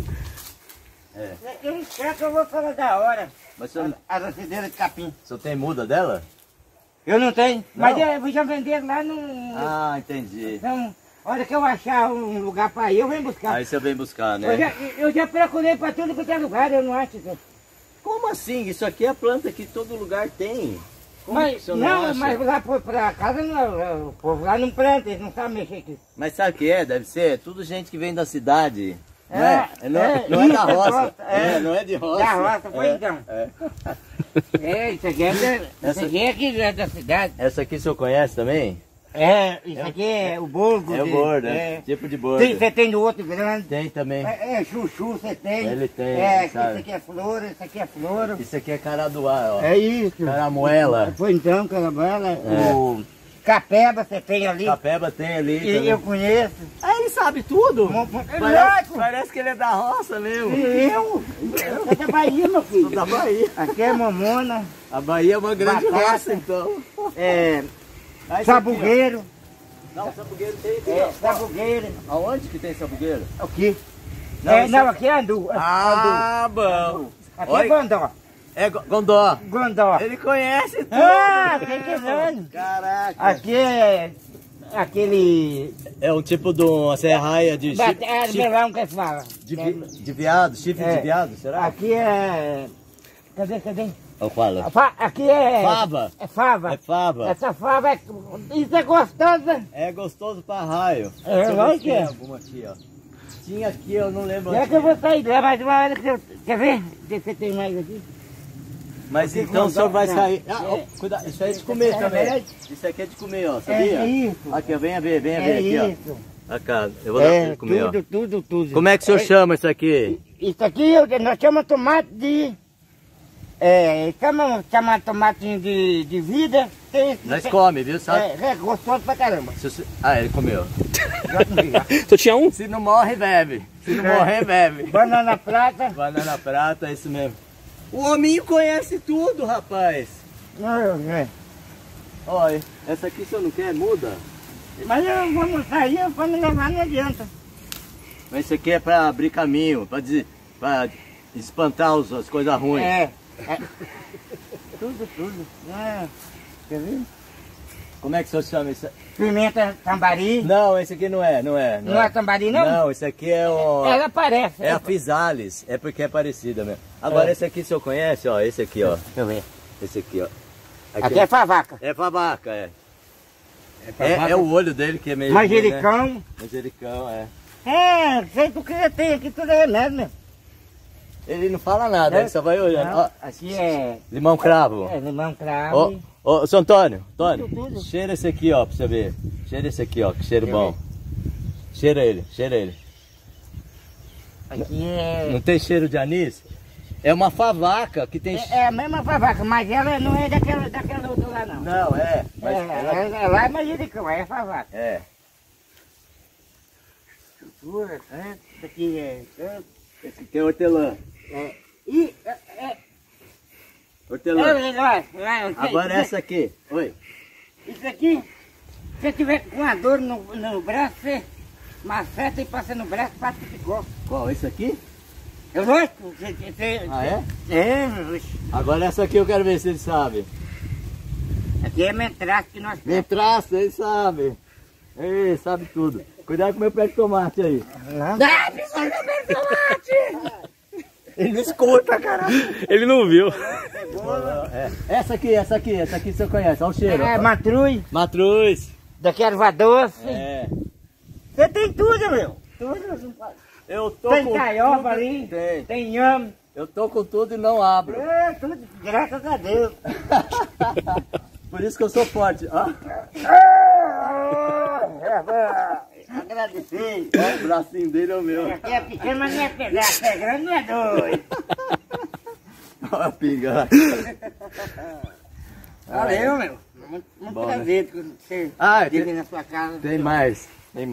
É. Eu não sei que eu vou falar da hora. Mas você não, As acendeiras de capim. você tem muda dela? Eu não tenho. Mas Não? eu vou já vender lá no. Ah, entendi. Então, a hora que eu achar um lugar pra ir, eu venho buscar. Aí você vem buscar, né? Eu já procurei pra tudo quanto é lugar, eu não acho que. Como assim? Isso aqui é planta que todo lugar tem. Como que Mas, você não, acha? mas lá pra casa não, o povo lá não planta, eles não sabem mexer aqui. Mas sabe o que é? Deve ser? É tudo gente que vem da cidade. Não É, é? Não é, é, não é da isso, roça. roça, é. Não é de roça. Da roça, foi então. É. Isso aqui isso aqui é aqui da cidade. Essa aqui o senhor conhece também? É, isso aqui é o borgo. É o bordo, é. Tipo de bordo. Você tem do outro grande. Tem também. É, chuchu você tem. Ele tem, É, sabe? isso aqui é flor, isso aqui é flor. Isso aqui é caraduá, ó. É isso. Caramuela. Foi então, carabala. O capeba você tem ali. Capeba tem ali E também. eu conheço. Ah, ele sabe tudo. Parece, Parece que ele é da roça mesmo. eu é da Bahia, meu filho. Da Bahia. Aqui é mamona, A Bahia é uma grande Batata. roça, então. é Ah, esse aqui, sabugueiro, ó. Não, sabugueiro tem aqui, é ó. sabugueiro. Aonde que tem sabugueiro? Aqui. Não, isso Aqui é andu. Ah, bom. Andu. Aqui Olha. é gondó. É Gondó. Gondó. Ele conhece tudo. Ah, tem que ver. Caraca. Aqui é aquele É um tipo de uma serraia de melão que se fala. de viado, chifre É. de viado, será? Aqui é. Cadê? Eu falo. Aqui é. Fava. É fava. É fava. Essa fava é. Isso é gostosa. É gostoso pra raio. É, Deixa eu ver lógico se que tem é. alguma aqui, ó. Tinha aqui, eu não lembro É onde que eu vou é. sair lá, mas uma hora que eu. Quer ver? Ver se tem mais aqui. Mas Porque então o senhor vai não. sair. Ah, ó, cuidado, isso aí é de comer É também. verdade. Isso aqui é de comer, ó, sabia? É isso. Aqui, ó, venha ver É aqui, ó. isso. Acá, eu vou dar pra ele comer, ó. Tudo. Como é que o senhor chama isso aqui? Isso aqui nós chamamos tomate de. Chama tomatinho de vida. Nós come, viu, sabe? É gostoso pra caramba. Se você- Ah, ele comeu. Já comi, já. Só tinha um? Se não morre, bebe. Se não É. morrer, bebe. Banana prata. Banana prata, é isso mesmo. O hominho conhece tudo, rapaz. Olha, essa aqui o senhor não quer? Muda. Mas eu vou sair, pra me levar não adianta. Mas isso aqui é pra abrir caminho, pra espantar as coisas ruins. É. Tudo. Quer ver? Como é que o senhor chama isso? Pimenta tambari. Não, esse aqui não é. Não é tambari, não? Não, esse aqui é o... Ela parece. É a Physalis, é porque é parecida mesmo. Agora esse aqui o senhor conhece, ó, esse aqui, ó. Deixa eu ver. Esse aqui, ó. Aqui é favaca. É favaca, é. pra É o olho dele que é meio... Manjericão. Né? Manjericão, é. Sei do que tem aqui, tudo é remédio, né? Ele não fala nada, ele só vai olhando. Ó, Aqui é limão cravo. limão Ó, cravo. ô, seu Antônio, Tudo. cheira esse aqui, ó, pra você ver. Cheira esse aqui, ó, que cheiro bom. Cheira ele. Aqui é... Não tem cheiro de anis? É uma favaca que tem... É a mesma favaca, mas ela não é daquela outra lá, não. Não, é. Mas Lá é manjericão, é favaca. É. Isso aqui é... Esse aqui é hortelã. Hortelã. Agora essa aqui. Oi. Isso aqui, se você tiver com uma dor no braço, você maceta e passa no braço, passa que ficou. Qual? Esse aqui? Eu gosto. Ah, é? É, Agora essa aqui eu quero ver se ele sabe. aqui é mentraço que nós temos. Metraço, ele sabe. Ele sabe tudo. Cuidado com o meu pé de tomate aí. Ah, pessoal, meu pé de tomate! Ele não escuta, caralho. Ele não viu. É. Essa aqui você conhece, olha o cheiro. É, matruz, Matruz. daqui é erva doce. É. Você tem tudo, meu. Tudo. Eu tô Tem com caioba tudo. ali, Tem. tem inhame. Eu tô com tudo e não abro. É, tudo, graças a Deus. Por isso que eu sou forte. Ó. Agradecer. Ó, o bracinho dele é o meu. Aqui é pequeno, mas não é pedaço, é grande, não é doido. Olha a pinga. Valeu, meu. Muito Bom, prazer quando você Ah, vive na sua casa. Tem mais.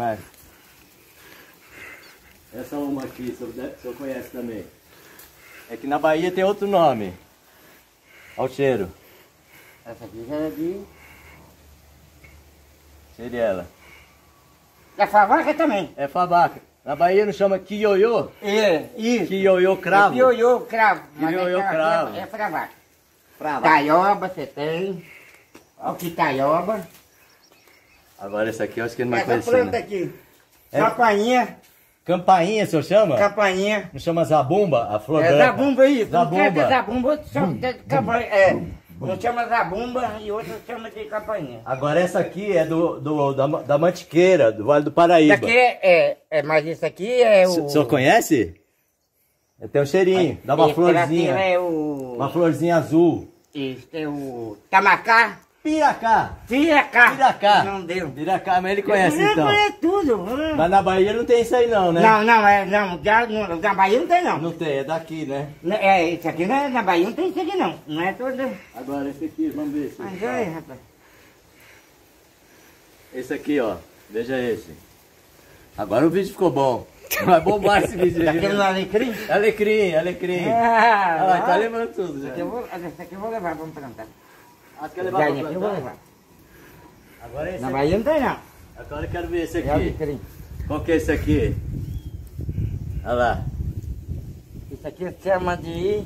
Essa uma aqui, o senhor conhece também. É que na Bahia tem outro nome. Olha o cheiro. Essa aqui já é de... Cheire ela. Da favaca também. É fabaca. Na Bahia não chama quiioiô? É, isso. Quiioiô cravo? É ioiô cravo. Mas Ioiô aquela cravo. É favaca. Cravo. Taioba você tem. Olha que taioba. Agora esse aqui eu acho que ele não vai Essa conhecer. planta Né? aqui. É? Campainha. Campainha, o senhor chama? Campainha. Não chama zabumba? A flor É branca? zabumba isso. Zabumba. Um quer zabumba, outro chama de campainha. É. Um chama zabumba e outro chama de campainha. Agora essa aqui é da Mantiqueira, do Vale do Paraíba. Isso aqui mas isso aqui é o... O senhor conhece? Tem um cheirinho, dá uma Esse florzinha. aqui é o... Uma florzinha azul. Isso, é o... Tamacá. Piracá. Piracá. Não deu. Piracá, mas ele conhece então. É tudo. Mas na Bahia não tem isso aí não, né? Não, na Bahia não tem não. Não tem, é daqui, né? Isso aqui não é, na Bahia não tem isso aqui não. Não é todo... Agora esse aqui, vamos ver. Mas olha, rapaz. Esse aqui, ó. Veja esse. Agora o vídeo ficou bom. Vai bombar esse vídeo Tá aí. querendo alecrim? Alecrim. Olha lá, tá levando tudo. Esse Já. aqui eu vou levar, vamos plantar. Quer levar Galinha pra aqui eu vou plantar? levar. Agora esse Na aqui. Bahia não tem não. Agora eu quero ver esse É aqui. alecrim. Qual que é esse aqui? Olha lá. Isso aqui se chama de...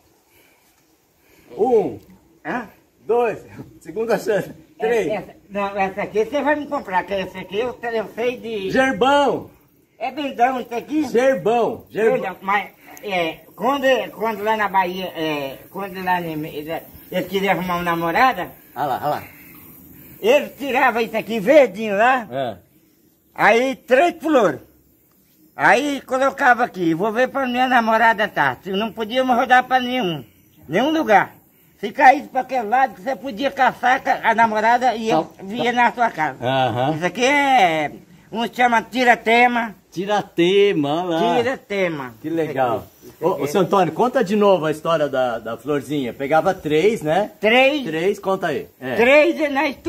1, Hã? 2, segunda chance. 3. Essa aqui você vai me comprar, que essa aqui eu sei de... Gerbão. É verdão isso aqui? Gerbão. Verdão, mas quando lá na Bahia, quando lá eles queriam arrumar uma namorada, Olha lá. eles tiravam isso aqui verdinho lá, É. aí 3 flores. Aí colocava aqui, vou ver pra minha namorada tá. Não podíamos rodar pra nenhum lugar. Se caísse para aquele lado, você podia caçar a namorada e via na sua casa. Aham. Isso aqui é, um chama tiratema. Tiratema, olha lá. Tiratema. Que legal. Isso Ô, aqui. seu Antônio, conta de novo a história da florzinha. Pegava 3, né? 3, conta aí. É. 3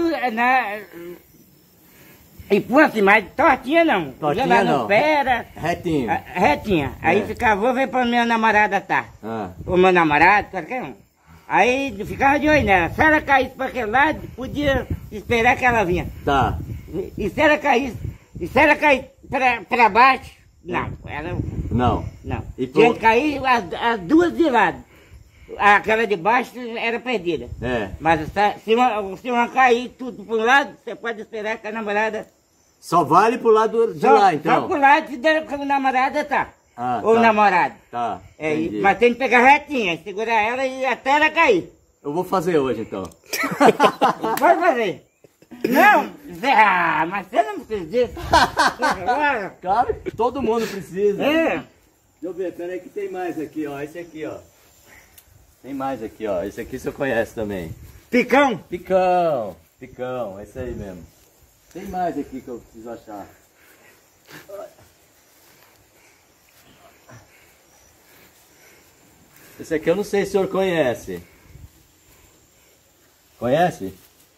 e põe assim, mas tortinha não. Tortinha Lá não. no pé era Retinho. retinha. Aí ficava, vou ver pra minha namorada tá. Ah. O meu namorado, qualquer um. Aí ficava de olho nela. Se ela caísse para aquele lado, podia esperar que ela vinha. Tá. E se ela caísse para baixo, não. Ela Não. não. E Tinha pro- que cair as duas de lado. Aquela de baixo era perdida. É. Mas se uma cair tudo para um lado, você pode esperar que a namorada... Só vale pro lado de Só, lá, só então. pro lado que a namorada tá. Ah, Ou tá. namorado. Tá. É, Entendi. mas tem que pegar retinha, segurar ela e até ela cair. Eu vou fazer hoje, então. Pode fazer. Não, mas você não precisa disso. Claro, todo mundo precisa. É. Deixa eu ver, peraí que tem mais aqui, ó. Esse aqui, ó. Tem mais aqui, ó. Esse aqui você conhece também. Picão. Picão, esse aí mesmo. Tem mais aqui que eu preciso achar. Esse aqui eu não sei se o senhor conhece. Conhece?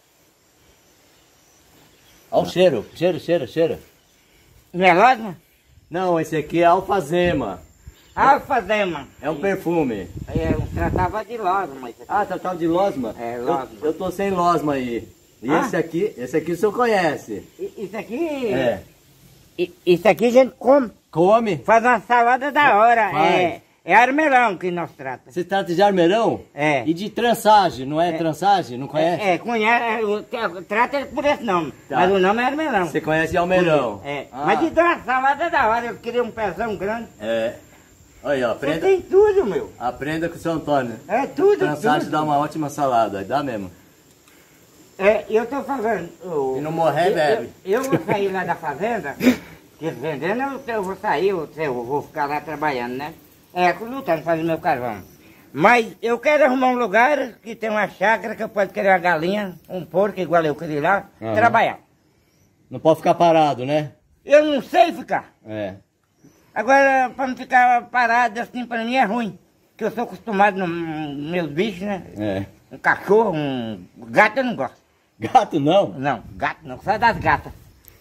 Olha o cheiro, cheiro. Melódima? Não, esse aqui é alfazema. Alfazema. É um perfume. Eu tratava de losma. Isso aqui. Ah, tá de losma? É, losma. Eu tô sem losma aí. E Ah? esse aqui o senhor conhece. Isso aqui É. Isso aqui a gente come, Come? faz uma salada da hora. Faz. É armelão que nós tratamos. Você trata de armeirão? É. E de trançagem, não é, trançagem? Não conhece? Trata por esse nome, Tá. mas o nome é armelão. Você conhece de almeirão? É, Ah, mas de dar uma salada da hora, eu queria um pezão grande. É. Olha, ó, Você aprenda, tem tudo, meu. aprenda com o seu Antônio. É tudo, Trançagem tudo. dá uma ótima salada, dá mesmo. Eu tô falando. Se não morrer, bebe. Eu vou sair lá da fazenda, que vendendo eu vou sair, eu vou ficar lá trabalhando, né? Lutando, fazendo meu carvão. Mas eu quero arrumar um lugar que tem uma chácara que eu posso criar uma galinha, um porco igual eu queria lá, Aham. trabalhar. Não pode ficar parado, né? Eu não sei ficar. É. Agora, para não ficar parado assim, para mim é ruim. Porque eu sou acostumado nos meus bichos, né? É. Um cachorro, um gato eu não gosto. Gato não? Não, gato não, só das gatas.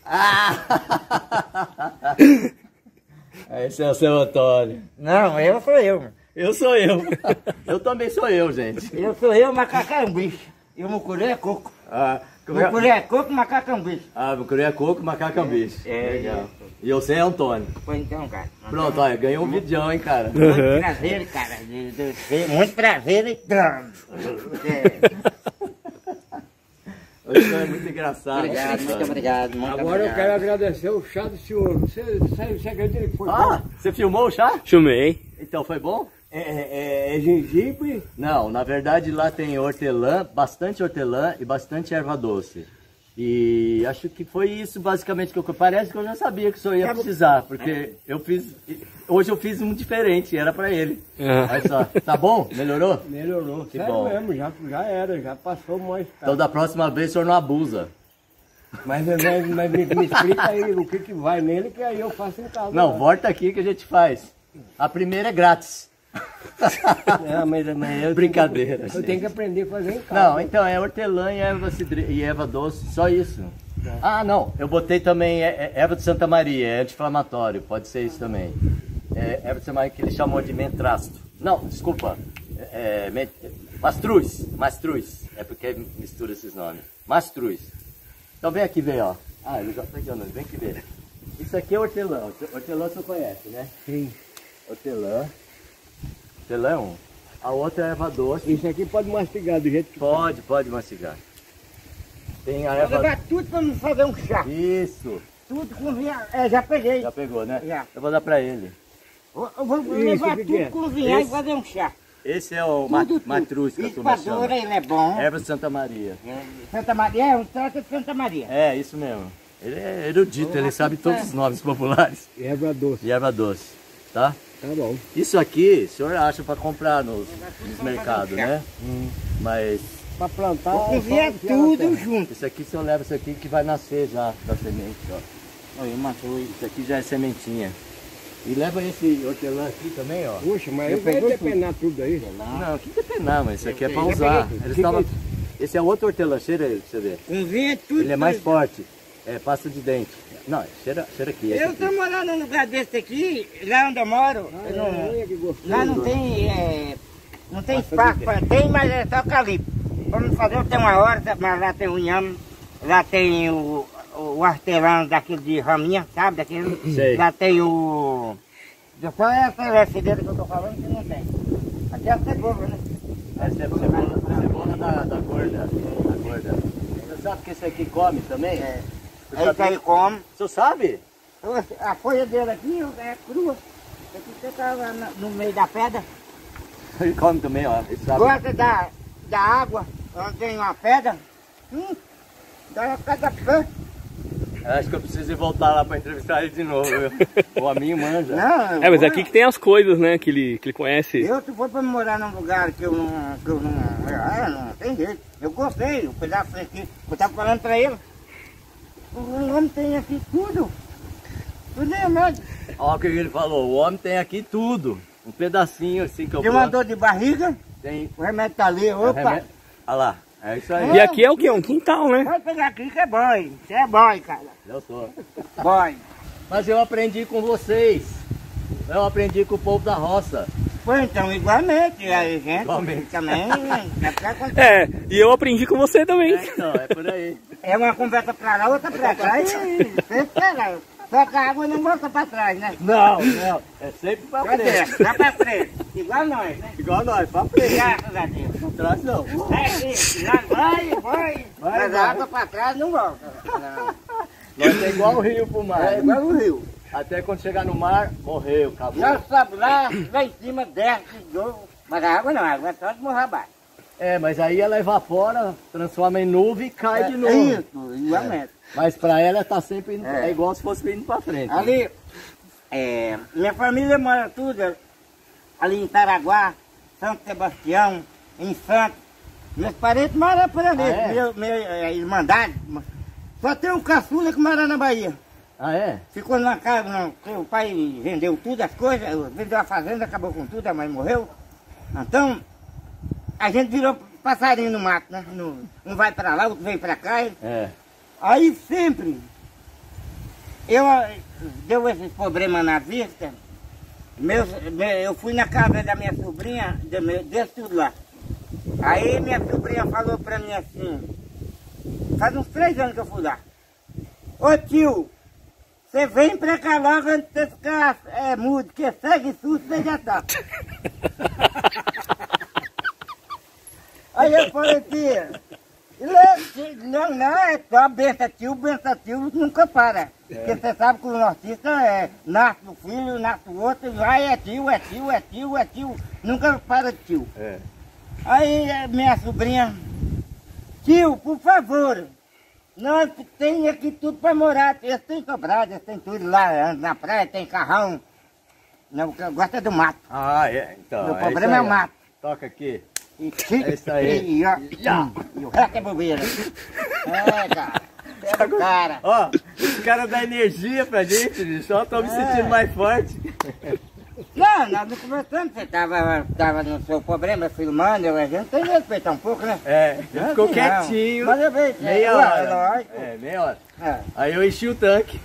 Ah! Esse é o seu Antônio. Não, eu sou eu. Eu sou eu. Eu também sou eu, gente. Eu sou eu, macaco é um bicho. E o mucuri é coco. Ah, Mucuri é coco, macaco é um bicho. mucuri é coco, macaco é um bicho. Legal. E eu sei Antônio. Pois então, cara. Pronto, olha, ganhou um vidão, hein, cara. Muito prazer, cara. Muito prazer. Hoje é muito engraçado. Obrigado, muito obrigado. Muito Agora eu obrigado. quero agradecer o chá do senhor. Você acredita que foi Ah, bom? você filmou o chá? Filmei. Então, foi bom? É gengibre. Não, na verdade lá tem hortelã, bastante hortelã e bastante erva doce. E acho que foi isso basicamente que eu... Parece que eu já sabia que o senhor ia precisar, porque eu fiz... Hoje eu fiz um diferente, era pra ele. Ah. Olha só, tá bom? Melhorou? Melhorou. Que Sério bom. mesmo, já era, já passou mais Então tarde. da próxima vez o senhor não abusa. Mas me explica aí o que vai nele, que aí eu faço em casa. Não, volta aqui que a gente faz. A primeira é grátis. Não, mas eu Brincadeira, Eu gente. tenho que aprender a fazer em casa. Não, então é hortelã e erva doce, só isso. Ah, não, eu botei também erva de Santa Maria, é anti-inflamatório, pode ser isso também. Erva de Santa Maria que eles chamam de mentrasto. Não, desculpa, mastruz, é porque mistura esses nomes. Mastruz. Então vem aqui ver, ó. Ah, ele já tá aqui, ó, vem aqui ver. Isso aqui é hortelã, hortelã você conhece, né? Sim. Hortelã. Hortelã é um. A outra é erva doce. Isso aqui pode mastigar do jeito que... Pode mastigar. Tem a Vou erva... levar tudo pra me fazer um chá. Isso. Tudo cozinhar. Já peguei. Já pegou, né? Já. Eu vou dar pra ele. Eu vou levar que tudo é? cozinhar Esse? e fazer um chá. Esse é o Tudo. matrusca, como chama. Espadora, ele é bom. Erva de Santa Maria. Santa Maria, um trato de Santa Maria. É, isso mesmo. Ele é erudito, ele sabe todos os nomes populares. Erva doce. E erva doce, tá? Tá bom. Isso aqui, o senhor acha pra comprar nos mercados, né? Mas Pra plantar... Vou cozinhar só tudo junto. isso aqui o senhor leva isso aqui que vai nascer já da semente, ó. Olha, matou. Isso aqui já é sementinha. E leva esse hortelã aqui também, ó. Puxa, mas Eu ele vai peguei depenar tudo aí. Não, que depenar, mas isso aqui é pra peguei. usar. Eu Eles Que tavam... que Esse é outro hortelã, cheira ele pra você ver. Cozinha tudo. Ele é mais forte, é pasta de dente. Não, cheira aqui, esse Eu aqui. tô morando num lugar desse aqui, lá onde eu moro. Olha que gostoso. Lá não tem, não tem espaço, tem, mas é só calibre. Vamos fazer, tem uma horta, mas lá tem o inhame, lá tem o hortelã daquele de raminha, sabe? Daquele. Sei. Lá tem o... Qual é essa fideira que eu tô falando que não tem? Aqui é a cebola, né? Essa é a cebola da gorda. Da gorda. Você sabe que esse aqui come também? É. Você Aí sabe- que aí come. Você sabe? A folha dele aqui é crua. Aqui você tá lá no meio da pedra. Ele come também, ó. Ele sabe. Gosta da água, onde tem uma pedra. Dá cada pé. Acho que eu preciso ir voltar lá pra entrevistar ele de novo, viu? O amigo manja. Não, É, mas aqui que tem as coisas, né, que ele conhece. se for pra morar num lugar que eu não tem jeito. Eu gostei, o pedaço aqui. Eu tava falando pra ele. O homem tem aqui tudo. Tudo é mesmo. Olha o que ele falou. O homem tem aqui tudo. Um pedacinho assim que eu Tem uma dor de barriga, Tem. o remédio tá ali. Opa, Olha lá. É isso aí. E aqui é o quê? Um quintal, né? pode pegar aqui que é boy. Você é boy, cara. Eu sou. Boy. Mas eu aprendi com vocês. Eu aprendi com o povo da roça. Pois então, igualmente, a gente Igualmente. também, é pra acontecer. É, e eu aprendi com você também. Então, é por aí. É uma conversa pra lá, outra pra cá e você espera. Só que a água não volta pra trás, né? Não, é sempre pra Cadê? frente. Lá pra frente. Igual nós, né? Igual nós, pra frente. Graças a Deus. Não traz não. É isso, vai. Mas a água pra trás não volta. Não. Nós é igual o rio pro mar. É igual o rio. Até quando chegar no mar, morreu, acabou. Já sabe, lá em cima desce de novo. Mas a água não, a água é só de morrer abaixo. É, mas aí ela evapora, transforma em nuvem e cai de novo. Isso, igualmente. Mas pra ela tá sempre indo, é igual se fosse indo pra frente. Ali, minha família mora tudo ali em Taraguá, Santo Sebastião, em Santos. Meus parentes moram por ali, minha irmandade. Só tem um caçula que mora na Bahia. Ah, é? Ficou numa casa, o pai vendeu tudo, as coisas, vendeu a fazenda, acabou com tudo, a mãe morreu. Então, a gente virou passarinho no mato, né? Um vai pra lá, outro vem pra cá. É. Aí sempre, deu esses problemas na vista, eu fui na casa da minha sobrinha, desse tudo lá. Aí minha sobrinha falou pra mim assim, faz uns 3 anos que eu fui lá. Ô tio, você vem pra cá logo antes de você ficar mudo, que segue susto, você já tá. Aí eu falei, tia, não, é só benção tio nunca para. Porque você sabe que o nortista nasce um filho, nasce o outro, vai é tio, nunca para de tio. É. Aí minha sobrinha, tio, por favor, nós temos aqui tudo para morar, eles têm sobrado, eles têm tudo lá na praia, tem carrão, não, gosta do mato. Ah, é, então. O problema é o mato. Toca aqui. É isso aí. E o resto é bobeira. É, cara. É o cara. Ó, os caras dão energia pra gente, bicho. Só tô me sentindo mais forte. Não, nós não conversamos. Você tava no seu problema, filmando, a gente tem que respeitar um pouco, né? É, ele ficou Não, quietinho. mas eu vejo. Meia hora. Lógico. Meia hora. É. Aí eu enchi o tanque.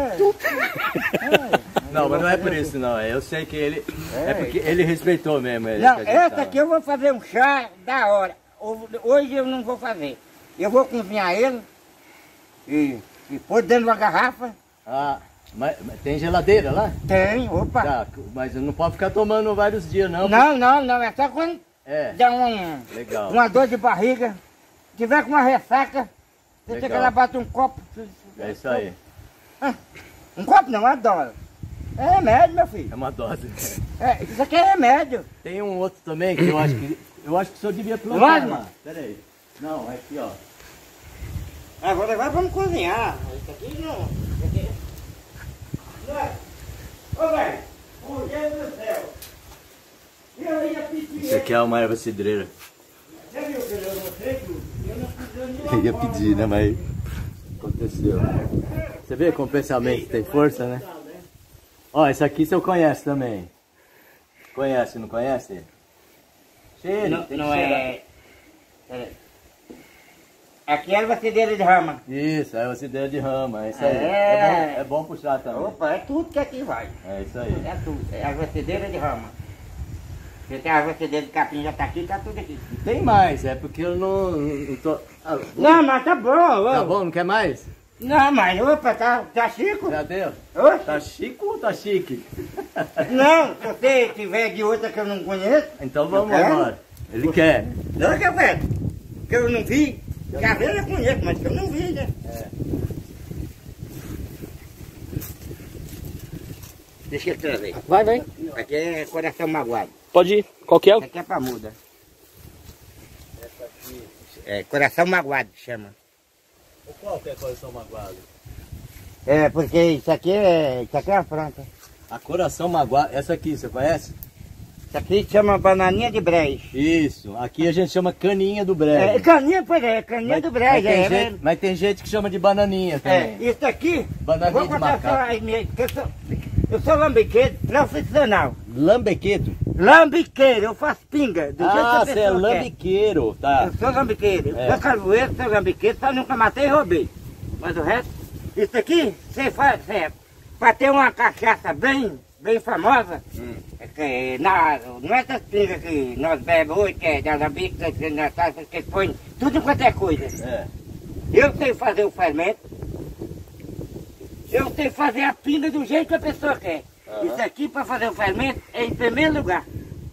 É. Não, mas não é por isso não. Eu sei que ele. É porque ele respeitou mesmo. Não, essa aqui eu vou fazer um chá da hora. Hoje eu não vou fazer. Eu vou cozinhar ele e pôr dentro de uma garrafa. Ah, mas tem geladeira lá? Tem, opa. Tá, mas não pode ficar tomando vários dias não. Não, é só quando dá legal. uma dor de barriga, tiver com uma ressaca, você Legal. chega lá, bate um copo. É isso aí. Um copo não, uma dose. É remédio, meu filho. É uma dose. Isso aqui é remédio. Tem um outro também que eu acho que o senhor devia plantar. Lógico. Pera aí. Não, é aqui ó. Agora vamos cozinhar. Isso aqui não. Isso aqui não é. Ô, velho, por Deus do céu. Eu ia pedir. Isso aqui é uma erva cidreira. Você viu que eu mostrei tudo? Eu não pedi Eu ia pedir, né? Mas Aconteceu. Você vê como o pensamento tem força, né? Ó, esse aqui você conhece também. Conhece, não conhece? Cheiro, Não, tem que não cheirar. é. Peraí. Aqui é erva cidreira de rama. Isso, é uma ideia de rama, é isso aí. É. É bom puxar também. Opa, é tudo que aqui vai. É isso aí. É tudo. É erva cidreira de rama. Se tem erva cidreira de capim já tá aqui, tá tudo aqui. Tem mais, é porque eu não tô... Ah, Não, mas tá bom. tá bom, não quer mais? Não, mas opa, tá chico. Já deu? Oxe. Tá chique ou tá chique? Não, se você tiver de outra que eu não conheço, Então vamos Eu quero. embora. Ele quer. não que eu quero. Que eu não vi. Que às vezes eu conheço, mas que eu não vi, né? Deixa eu trazer. Vai. Aqui é coração magoado. Pode ir. Qual que é? Essa aqui é pra muda. É coração magoado que chama. Qual que é a coração magoado? É, porque isso aqui é a planta. A coração magoado, essa aqui, você conhece? Isso aqui chama bananinha de brejo. Isso, aqui a gente chama caninha do brejo. Caninha, pois é, caninha do brejo. Mas tem gente que chama de bananinha também. Isso aqui, Bananinha vou de contar macaco. só aí mesmo, que eu sou lambiqueiro profissional. Lambequedo? Lambiqueiro, eu faço pinga. Do jeito que a Ah, você é pessoa quer. lambiqueiro, tá. Eu sou lambiqueiro. É. Sou carvoeiro, sou lambiqueiro, só nunca matei e roubei. Mas o resto, isso aqui, você faz, para ter uma cachaça bem famosa, não é essas pingas que nós bebemos hoje, que é da lambique, que põe tudo quanto é coisa. É. Eu sei fazer o fermento, Eu tenho que fazer a pinga do jeito que a pessoa quer. Isso aqui para fazer o fermento é em primeiro lugar.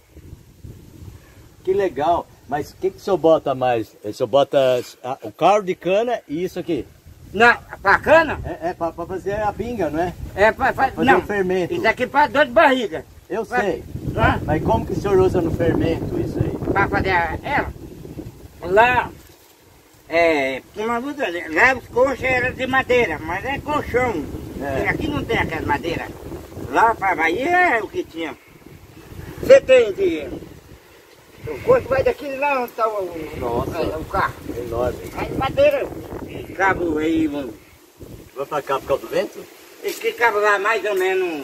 Que legal. Mas o que o senhor bota mais? O senhor bota o caldo de cana e isso aqui? Não, pra cana? É para fazer a pinga, não é? É pra Fazer não, o fermento. isso aqui é para dor de barriga. Eu sei. Hã? Mas como que o senhor usa no fermento isso aí? Para fazer ela. Lá, uma luta, lá os coxos eram de madeira, mas é colchão. É. Aqui não tem aquelas madeiras. Lá para Bahia é o que tinha. Você tem de... O coxo vai daquele lá onde está o carro. É enorme. Aí madeira. Cabo aí, mano. Vai para cá por causa do vento? Esse cabo lá mais ou menos...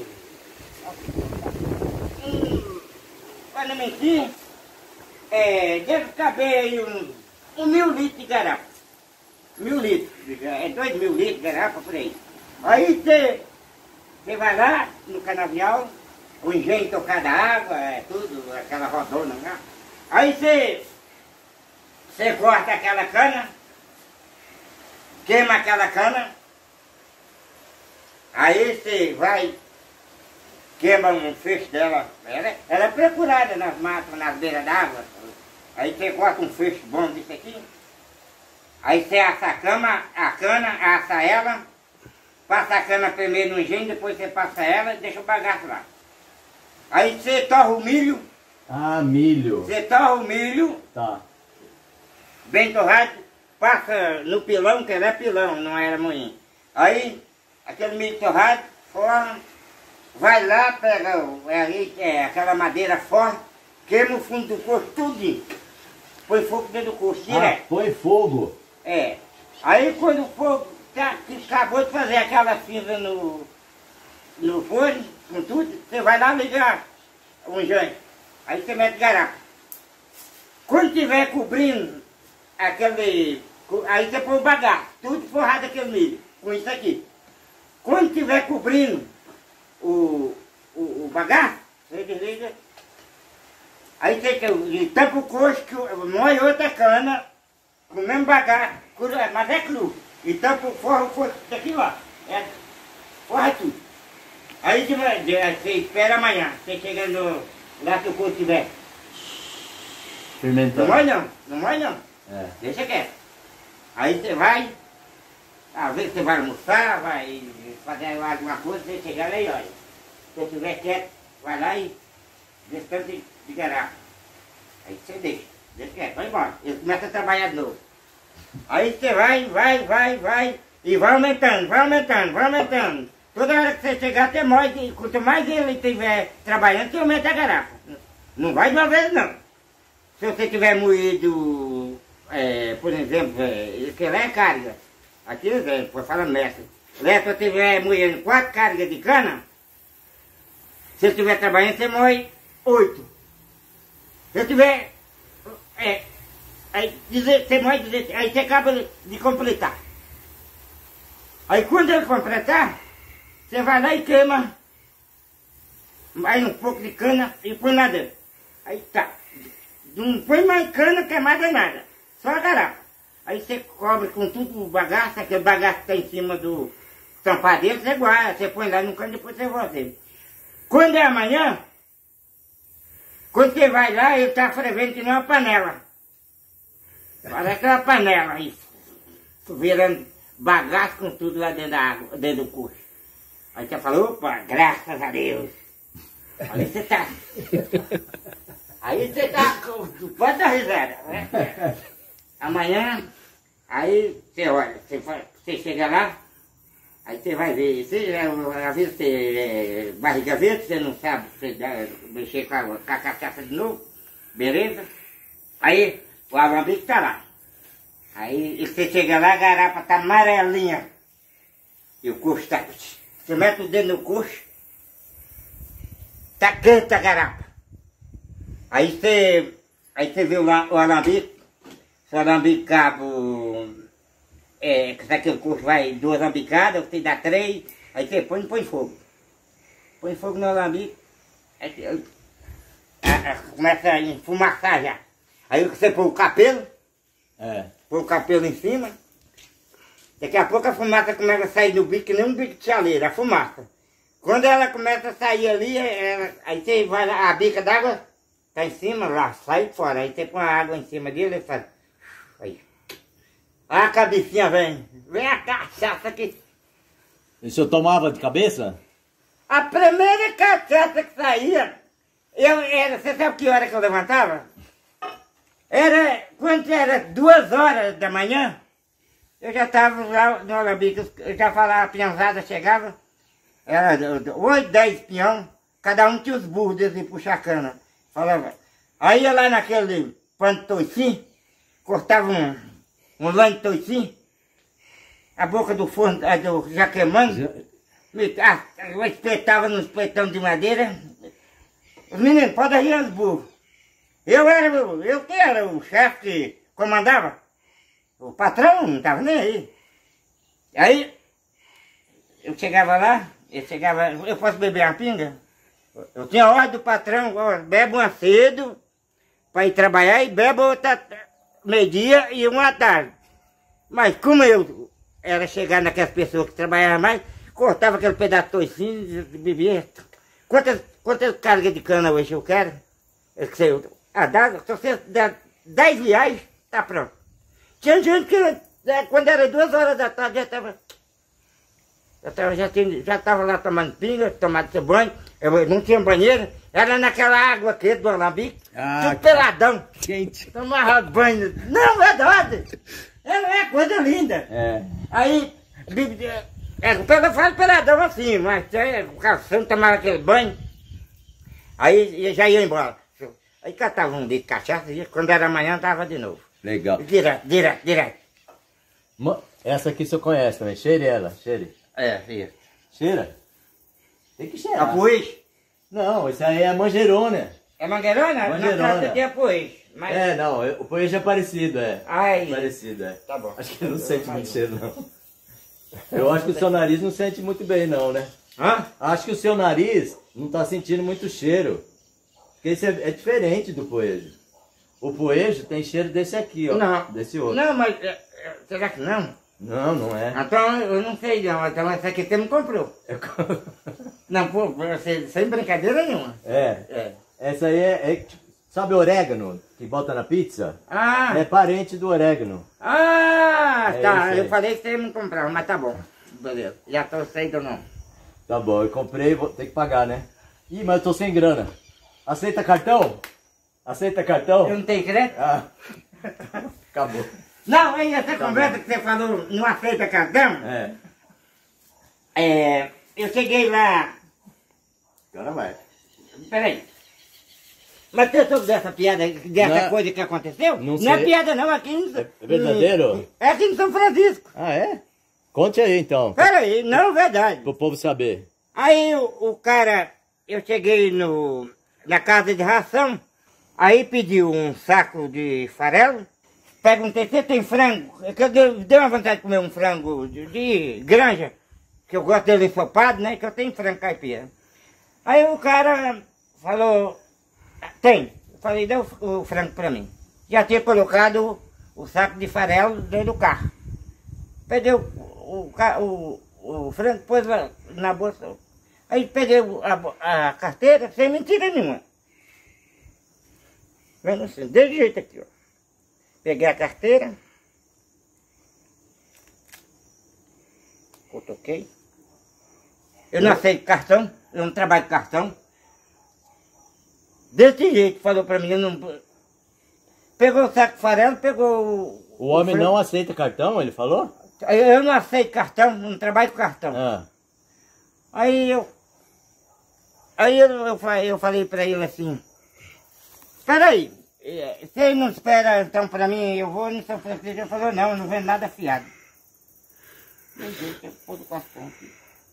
Para não mentir, deve caber aí um 1000 litros de garrafa. 1000 litros, 2000 litros de garrafa por aí. Aí você vai lá no canavial, o engenho tocado a água, tudo, aquela rodona lá. Aí você corta aquela cana, queima aquela cana, aí você vai, queima um feixe dela, ela é procurada nas matas, nas beiras d'água. Aí você corta um feixe bom disso aqui, aí você assa a cana, assa ela, passa a cana primeiro no engenho, depois você passa ela e deixa o bagaço lá. Aí você torra o milho. Ah, milho. Você torra o milho, Tá. bem torrado, passa no pilão, que ele é pilão, não era moinho. Aí, aquele milho torrado, forma, vai lá, pega aquela madeira forte, queima o fundo do coxo tudinho. Põe fogo dentro do coxo, direto. Põe fogo. Aí quando o fogo acabou de fazer aquela cinza no forno, com tudo, você vai lá ligar o engenho. Aí você mete garapa. Quando tiver cobrindo aquele... Aí você põe o bagaço, tudo forrado aquele milho, com isso aqui. Quando tiver cobrindo o bagaço, você desliga. Aí você tampa o coxo, moe outra cana, com o mesmo bagaço, mas é cru. E tampa, forra o coxo daqui lá. Forra tudo. Aí você espera amanhã, você chega lá que o coxo estiver. Fermentando. Não vai não. É. Deixa quieto. Aí você vai, às vezes você vai almoçar, vai fazer alguma coisa, você chega lá e olha. Se você estiver quieto, vai lá e deixa tanto de garrafa. Aí você deixa quieto, vai embora. Ele começa a trabalhar de novo. Aí você vai, e vai aumentando. Toda hora que você chegar, até mais, quanto mais ele estiver trabalhando, você aumenta a garrafa. Não vai de uma vez não. Se você tiver moído, por exemplo, que lá é carga. Aqui exemplo, fala mestre. Lá se eu estiver moendo 4 cargas de cana, se eu estiver trabalhando, você moe 8. Se eu tiver, aí você moe 16, aí você acaba de completar. Aí quando ele completar, você vai lá e queima mais um pouco de cana e põe lá dentro. Aí tá. Não põe mais cana, queimada nada. Só a garrafa. Aí você cobre com tudo o bagaço, aquele bagaço que está em cima do tampadeiro, você guarda, você põe lá no cano e depois você volta ele. Quando é amanhã, quando você vai lá, ele está fervendo que nem uma panela. Parece que é uma panela, isso. Virando bagaço com tudo lá dentro da água, dentro do coxo. Aí você fala, opa, graças a Deus. Aí você tá. Aí você tá. Pode dar risada, né? Amanhã, aí você olha, você chega lá, aí você vai ver. Às vezes você barriga verde, você não sabe mexer com a cachaça de novo, beleza? Aí o alambique tá lá. Aí você chega lá, a garapa tá amarelinha. E o coxo tá. Você mete o dedo no coxo, tá quente a garapa. Aí você vê o alambique, se o alambique cabo, se aquele coxo vai 2 alambicadas, você dá 3, aí você põe fogo. Põe fogo no alambique, aí começa a enfumaçar já. Aí você põe o capelo, põe o capelo em cima, Daqui a pouco a fumaça começa a sair do bico, que nem um bico de chaleira, a fumaça. Quando ela começa a sair ali, aí você vai lá, a bica d'água tá em cima, lá, sai fora. Aí você põe a água em cima dele e faz... Aí. A cabecinha vem a cachaça aqui. E o senhor tomava de cabeça? A primeira cachaça que saía, você sabe que hora que eu levantava? Quando era 2 horas da manhã, eu já estava lá no Alambique, eu já falava, a pianzada chegava, era 8, 10 peão, cada um tinha os burros de puxar cana. Falava, aí ia lá naquele pano de toicinho, cortava um lã de toicinho, a boca do forno já queimando, eu espetava no espetão de madeira. Os meninos, pode ir aos burros. Eu que era o chefe que comandava. O patrão não estava nem aí. Aí, eu chegava lá, eu posso beber uma pinga? Eu tinha ordem do patrão, bebe uma cedo, para ir trabalhar, e bebe outra meio-dia e uma à tarde. Mas como eu era chegar naquelas pessoas que trabalhavam mais, cortava aquele pedaço de toicinho, bebia. Quantas cargas de cana hoje eu quero? Se você der 10 reais, tá pronto. Tinha gente que, quando era 2 horas da tarde, já estava lá tomando pinga, tomando seu banho. Eu não tinha banheiro, era naquela água aqui do Alambique, tudo peladão. Quente. Tomava banho. Não, é verdade. É coisa linda. É. Aí, eu falo peladão assim, mas o calção tomava aquele banho. Aí já ia embora. Aí catava um litro de cachaça e quando era amanhã tava de novo. Legal. Direto. Essa aqui o senhor conhece também, cheire ela, cheire. Isso. Cheira? Tem que cheirar. Apois? Não, isso aí é manjerona. É mangueirona? Mangueirona. Na praça de apois. Mas... É, não, o poejo é parecido, Ai. Parecido, é. Tá bom. Acho que não sente muito cheiro, não. Eu acho que o seu nariz não sente muito bem, não, né? Hã? Acho que o seu nariz não tá sentindo muito cheiro. Porque esse é diferente do poejo. O poejo tem cheiro desse aqui, ó. Não. Desse outro. Não, mas será que não? Não, não é. Então eu não sei não. Então essa aqui você me comprou. Não, pô, sem brincadeira nenhuma. É. Essa aí é sabe o orégano que bota na pizza? Ah! É parente do orégano. Ah, É tá. isso aí. Eu falei que você ia me comprar, mas tá bom. Beleza. Já tô aceito ou não? Tá bom, eu comprei, vou ter que pagar, né? Ih, mas eu tô sem grana. Aceita cartão? Aceita cartão? Eu não tenho crédito? Ah, acabou. Não, aí essa conversa que você falou, não aceita cartão? Eu cheguei lá. Agora vai. Peraí. Mas você soube dessa piada, dessa Não. coisa que aconteceu? Não Não é sei. piada não, aqui em... É verdadeiro? É aqui em São Francisco. Ah, é? Conte aí então, Peraí, não, verdade. pro povo saber. Aí o cara, eu cheguei na casa de ração, aí pediu um saco de farelo, perguntei, você tem frango? Que eu dei uma vontade de comer um frango de granja, que eu gosto dele ensopado, né, que eu tenho frango caipira. Aí o cara falou, tem. Eu falei, dê o frango pra mim. Já tinha colocado o saco de farelo dentro do carro. Peguei o frango, pôs na bolsa. Aí peguei a carteira, sem mentira nenhuma. Vendo assim, desse jeito aqui, ó. Peguei a carteira. Cutuquei. Eu não aceito cartão, eu não trabalho com cartão. Desse jeito, falou pra mim, eu não... Pegou o saco de farelo, pegou O homem frango. não aceita cartão, ele falou? Eu não aceito cartão, não trabalho com cartão. Ah. Aí eu falei pra ele assim, espera aí, você não espera então pra mim, eu vou no São Francisco. Ele falou, não, eu não vendo nada fiado. Meu Deus, eu pôr do cartão aqui.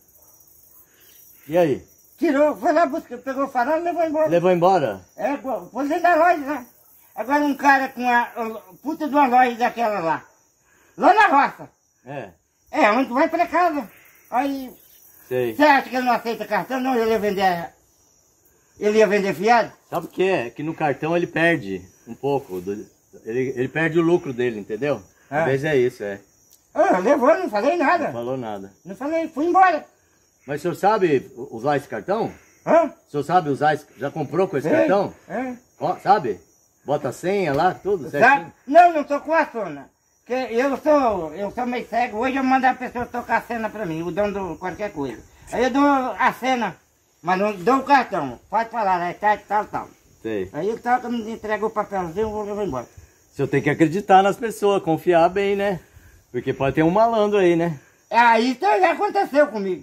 E aí? Tirou, foi lá, pegou o farol e levou embora. Levou embora? Pôs dentro da loja lá. Agora um cara com a puta de uma loja daquela lá na roça. Onde vai pra casa. Aí, Sei. você acha que ele não aceita cartão? Não, ele ia vender fiado? Sabe o que é? Que no cartão ele perde um pouco. Ele perde o lucro dele, entendeu? Às vezes é isso, Levou, não falei nada. Não falou nada. Não falei, fui embora. Mas o senhor sabe usar esse cartão? Hã? O senhor sabe usar esse... Já comprou com esse Sei. cartão? É. Ó, sabe? Bota a senha lá, tudo Sabe? certinho. Não tô com a sona. Que eu sou meio cego. Hoje eu mando a pessoa tocar a cena pra mim, o dono de qualquer coisa. Aí eu dou a cena, mas não dou o cartão. Pode falar, né? Tal. Sei. Aí ele toca, me entrega o papelzinho, eu vou embora. O senhor tem que acreditar nas pessoas, confiar bem, né? Porque pode ter um malandro aí, né? Aí isso já aconteceu comigo.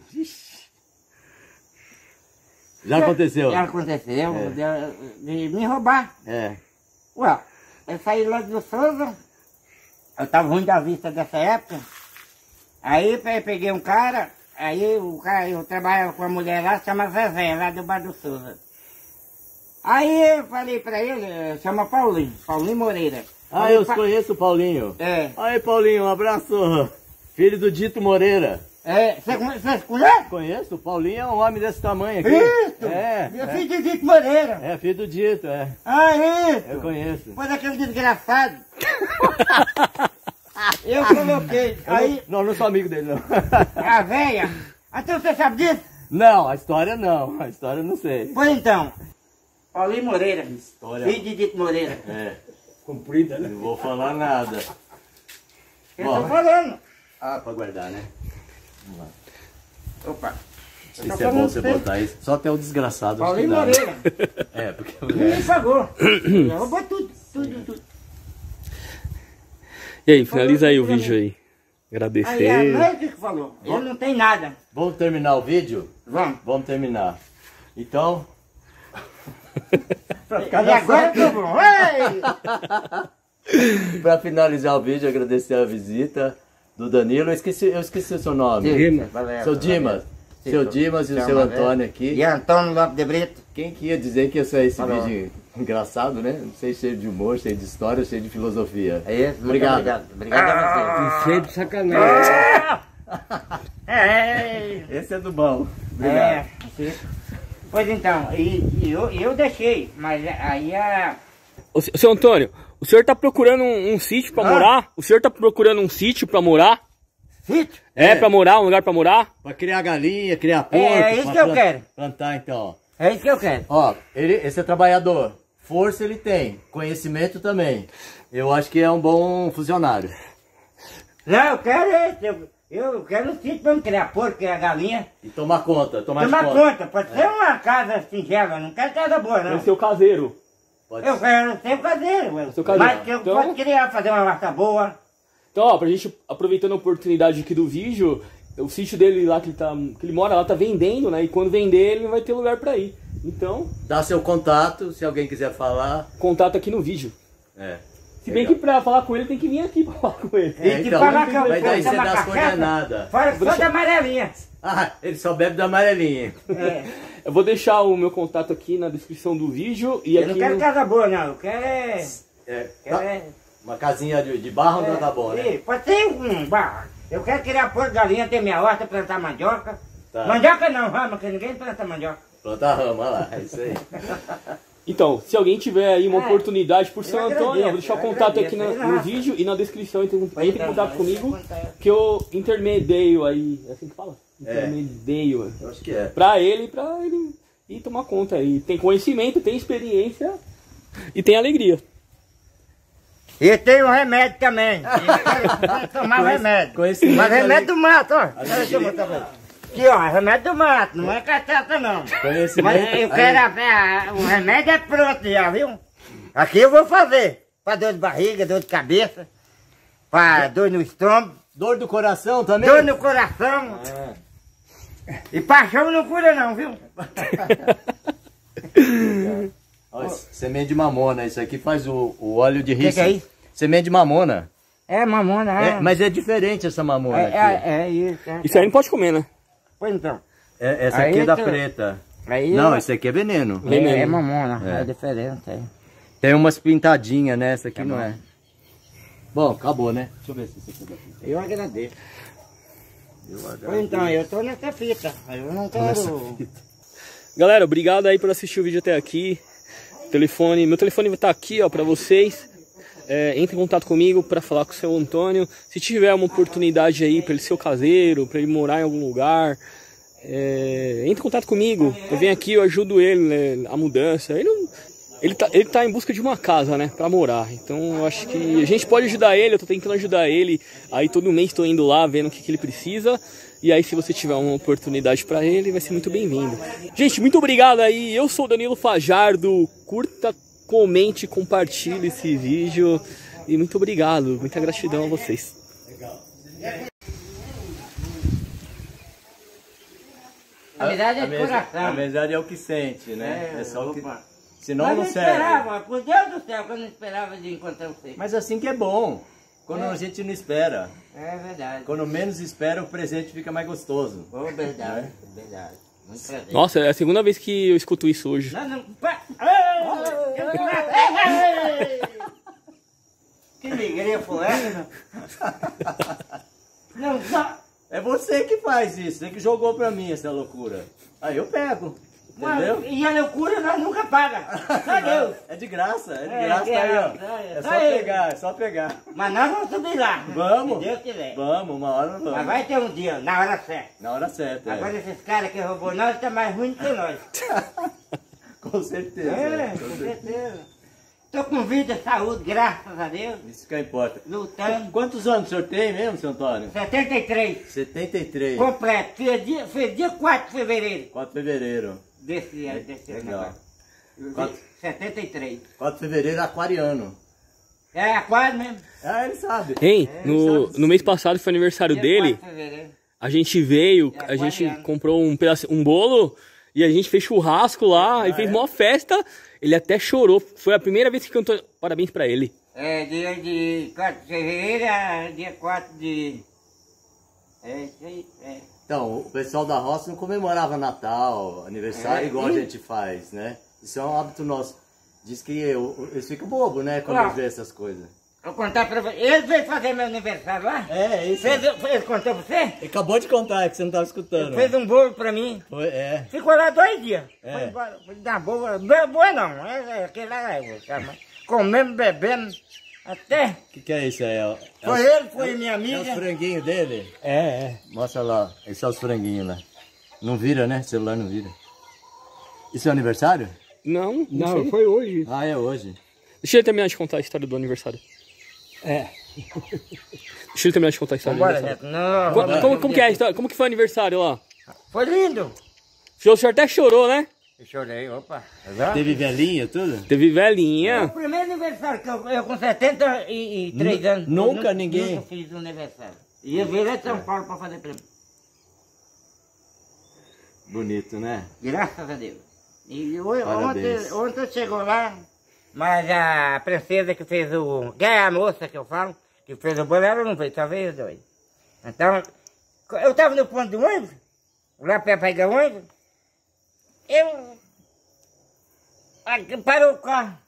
Já aconteceu? Já aconteceu, de me roubar. É. Ué, eu saí lá do Souza, eu tava ruim da vista dessa época. Aí eu peguei um cara, aí o cara, eu trabalhava com uma mulher lá, chama Zezé, lá do Bar do Souza. Aí eu falei pra ele, chama Paulinho Moreira. Ah, eu conheço o Paulinho. É. Aí, Paulinho, um abraço. Filho do Dito Moreira. É, você conhece? Conheço, o Paulinho é um homem desse tamanho aqui. Isso! É. Meu filho de Dito Moreira. É, filho do Dito, é. Ah, isso! Eu conheço. Foi daquele desgraçado. Eu coloquei. Aí Não sou amigo dele, não. a véia. Então você sabe disso? Não, a história não. A história eu não sei. Pois então. Paulinho Moreira. História. Filho de Dito Moreira. É, Comprida, né? não vou falar nada. Eu Bom. tô falando. Ah, pra guardar, né? Opa. Não sei se é bom você botar isso. Só até o desgraçado. acho que Paulinho dá, né? Moreira. É, porque... Ninguém pagou. Ele roubou tudo. E aí, finaliza aí o vídeo aí. Aí a Agradecer. noite que falou. Ele não tem nada. Vamos terminar o vídeo? Vamos. Vamos terminar. Então... E agora eu tô bom. Ei! Pra finalizar o vídeo, agradecer a visita do Danilo. Eu esqueci o seu nome. Dimas. Seu Dimas. Seu Dimas e o seu Antônio aqui. E Antônio Lopes de Brito. Quem que ia dizer que ia sair esse Falou. vídeo engraçado, né? Não sei, cheio de humor, cheio de história, cheio de filosofia. É isso? Muito Obrigado. Obrigado a E cheio de sacanagem. você. Esse é do bom. É. Pois então, eu deixei, mas aí a... Ô, seu Antônio, o senhor tá procurando um sítio pra morar? O senhor tá procurando um sítio pra morar? Sítio? É, pra morar, um lugar pra morar? Pra criar galinha, criar porco. É isso pra que eu quero. Plantar, então. É isso que eu quero. Ó, esse é trabalhador. Força ele tem. Conhecimento também. Eu acho que é um bom funcionário. Não, eu quero esse. Eu quero um sítio pra me criar porco, criar galinha. E tomar conta, tomar Tomar conta. conta, pode ser uma casa singela, não quero casa boa, não. É o seu caseiro. Pode Eu ser. quero ser caseiro, Seu caseiro. mas que eu Então- posso criar, fazer uma massa boa. Então, ó, pra gente, aproveitando a oportunidade aqui do vídeo, o sítio dele lá que ele mora lá tá vendendo, né? E quando vender ele não vai ter lugar pra ir. Então, Dá seu contato, se alguém quiser falar. contato aqui no vídeo. É. Se bem que pra falar com ele tem que vir aqui pra falar com ele. E te então, falar que eu mas daí vou você tomar dá as cachaça, coordenadas. fora só da amarelinha. Ah, ele só bebe da amarelinha. É. Eu vou deixar o meu contato aqui na descrição do vídeo e Eu aqui não quero no... casa boa, não. Eu quero é... É, Quero é... uma casinha de barro não tá bom, né? Sim, pode ser um barro. Eu quero criar porco, galinha, ter minha horta, plantar mandioca. Tá. Mandioca não, rama, porque ninguém planta mandioca. Planta rama, olha lá, é isso aí. Então, se alguém tiver aí uma É, oportunidade por eu São Antônio, eu vou deixar o agradeço, contato eu aqui agradeço. no vídeo e na descrição, então entre em Então, contato mas comigo, eu vou contar. que eu intermedio aí, é assim que fala? É. Intermedio Eu acho que é. pra ele ir tomar conta aí. Tem conhecimento, tem experiência e tem alegria. E tem um remédio também. Eu quero tomar o remédio. conhecimento Mas remédio ali- do mato, ó. Deixa eu botar pra você. Aqui, ó, remédio do mato, não é cachaça não. Conhecimento. Mas eu quero o remédio é pronto já, viu? Aqui eu vou fazer. Pra dor de barriga, dor de cabeça, pra dor no estômago, Dor do coração também? dor no coração. E paixão não cura não, viu? Olha, semente de mamona, isso aqui faz o óleo de rícino. Que é isso? Semente de mamona. É mamona, É, mas é diferente essa mamona aqui. é isso. Isso aí não pode comer, né? Pois então. Essa Aí aqui é da tu- preta. Aí Não, esse aqui é veneno. Veneno. é mamona, É. é diferente. É. Tem umas pintadinhas, né? Essa aqui não é. Bom, acabou, né? Deixa eu ver se esse aqui é da fita. Eu agradeço. Pois então, eu tô nessa fita. Eu não quero. Galera, obrigado aí por assistir o vídeo até aqui. Meu telefone vai estar aqui, ó, pra vocês. entre em contato comigo para falar com o seu Antônio. Se tiver uma oportunidade aí para ele ser o caseiro, para ele morar em algum lugar, entre em contato comigo. Eu venho aqui, eu ajudo ele, né, a mudança. Ele tá em busca de uma casa, né, para morar. Então eu acho que a gente pode ajudar ele. Eu tô tentando ajudar ele. Aí todo mês tô indo lá vendo o que ele precisa. E aí se você tiver uma oportunidade para ele, vai ser muito bem-vindo. Gente, muito obrigado aí. Eu sou o Danilo Fajardo. Curta, comente, compartilhe esse vídeo. E muito obrigado, muita gratidão a vocês. Amizade é de coração. A amizade é o que sente, né? É só o que... Senão Mas não não serve. esperava, por Deus do céu, que eu não esperava de encontrar você. Mas assim que é bom. Quando a gente não espera. É verdade. Quando menos espera, o presente fica mais gostoso. Oh, verdade, verdade. Muito prazer. Nossa, é a segunda vez que eu escuto isso hoje. Não. Que alegria foi essa? Não, É você que faz isso, você que jogou pra mim essa loucura. Aí eu pego, entendeu? E a loucura nós nunca paga. Só Deus. É de graça, tá É, aí, ó. É só ele. pegar, é só pegar. Mas nós vamos subir lá. Vamos. Se Deus quiser. Vamos, uma hora nós Mas vamos. vai ter um dia, na hora certa. Na hora certa, Agora esses caras que roubou nós estão mais ruins que nós. Com certeza. Com certeza. Tô com vida, saúde, graças a Deus. Isso que importa. Lutando. Quantos anos o senhor tem mesmo, seu Antônio? 73. 73. Completo. Fez dia 4 de fevereiro 4 de fevereiro. desse ano. Legal. 73. 4 de fevereiro, aquariano. É aquário mesmo. Ah, ele sabe. Hein, no mês passado foi aniversário Dia dele. 4 de fevereiro. A gente veio, É, a gente aquariano. comprou um bolo e a gente fez churrasco lá e fez uma festa. Ele até chorou. Foi a primeira vez que cantou parabéns pra ele. É dia de 4 de fevereiro a dia 4 de... É isso aí, é. Então, o pessoal da roça não comemorava Natal, aniversário igual a gente faz, né? Isso é um hábito nosso. Diz que eles ficam bobos, né, quando eles veem essas coisas. Vou contar pra você. Ele veio fazer meu aniversário lá. É isso. Ele contou pra você? Ele acabou de contar, é que você não estava escutando. Fez um bolo pra mim. Ficou lá 2 dias. É. Foi embora. Foi dar boa. Boa não. Aquele lá é comendo, bebendo. Até. O que é isso aí? Foi ele, foi minha É os amiga. franguinhos dele? É. Mostra lá. Esses são os franguinhos lá. Não vira, né? O celular não vira. Isso é aniversário? Não sei. foi hoje. Ah, é hoje. Deixa eu terminar de contar a história do aniversário. É. Deixa eu terminar de contar a história do Vambora, aniversário. Neto. Não. Como que é a história? Como que foi o aniversário lá? Foi lindo. O senhor até chorou, né? Eu chorei, opa. Teve velhinha, tudo? Teve O velhinha. primeiro aniversário que eu com 73 anos. Nunca eu ninguém- Nunca fiz um aniversário. E eu vim lá de São Paulo pra fazer pra mim. Bonito, né? Graças a Deus. E Parabéns. ontem chegou lá, mas a princesa que fez o... Que é a moça que eu falo, que fez o bolo, ela não veio, só veio os dois. Então, eu estava no ponto do ônibus, lá para pegar o ônibus, parou o carro.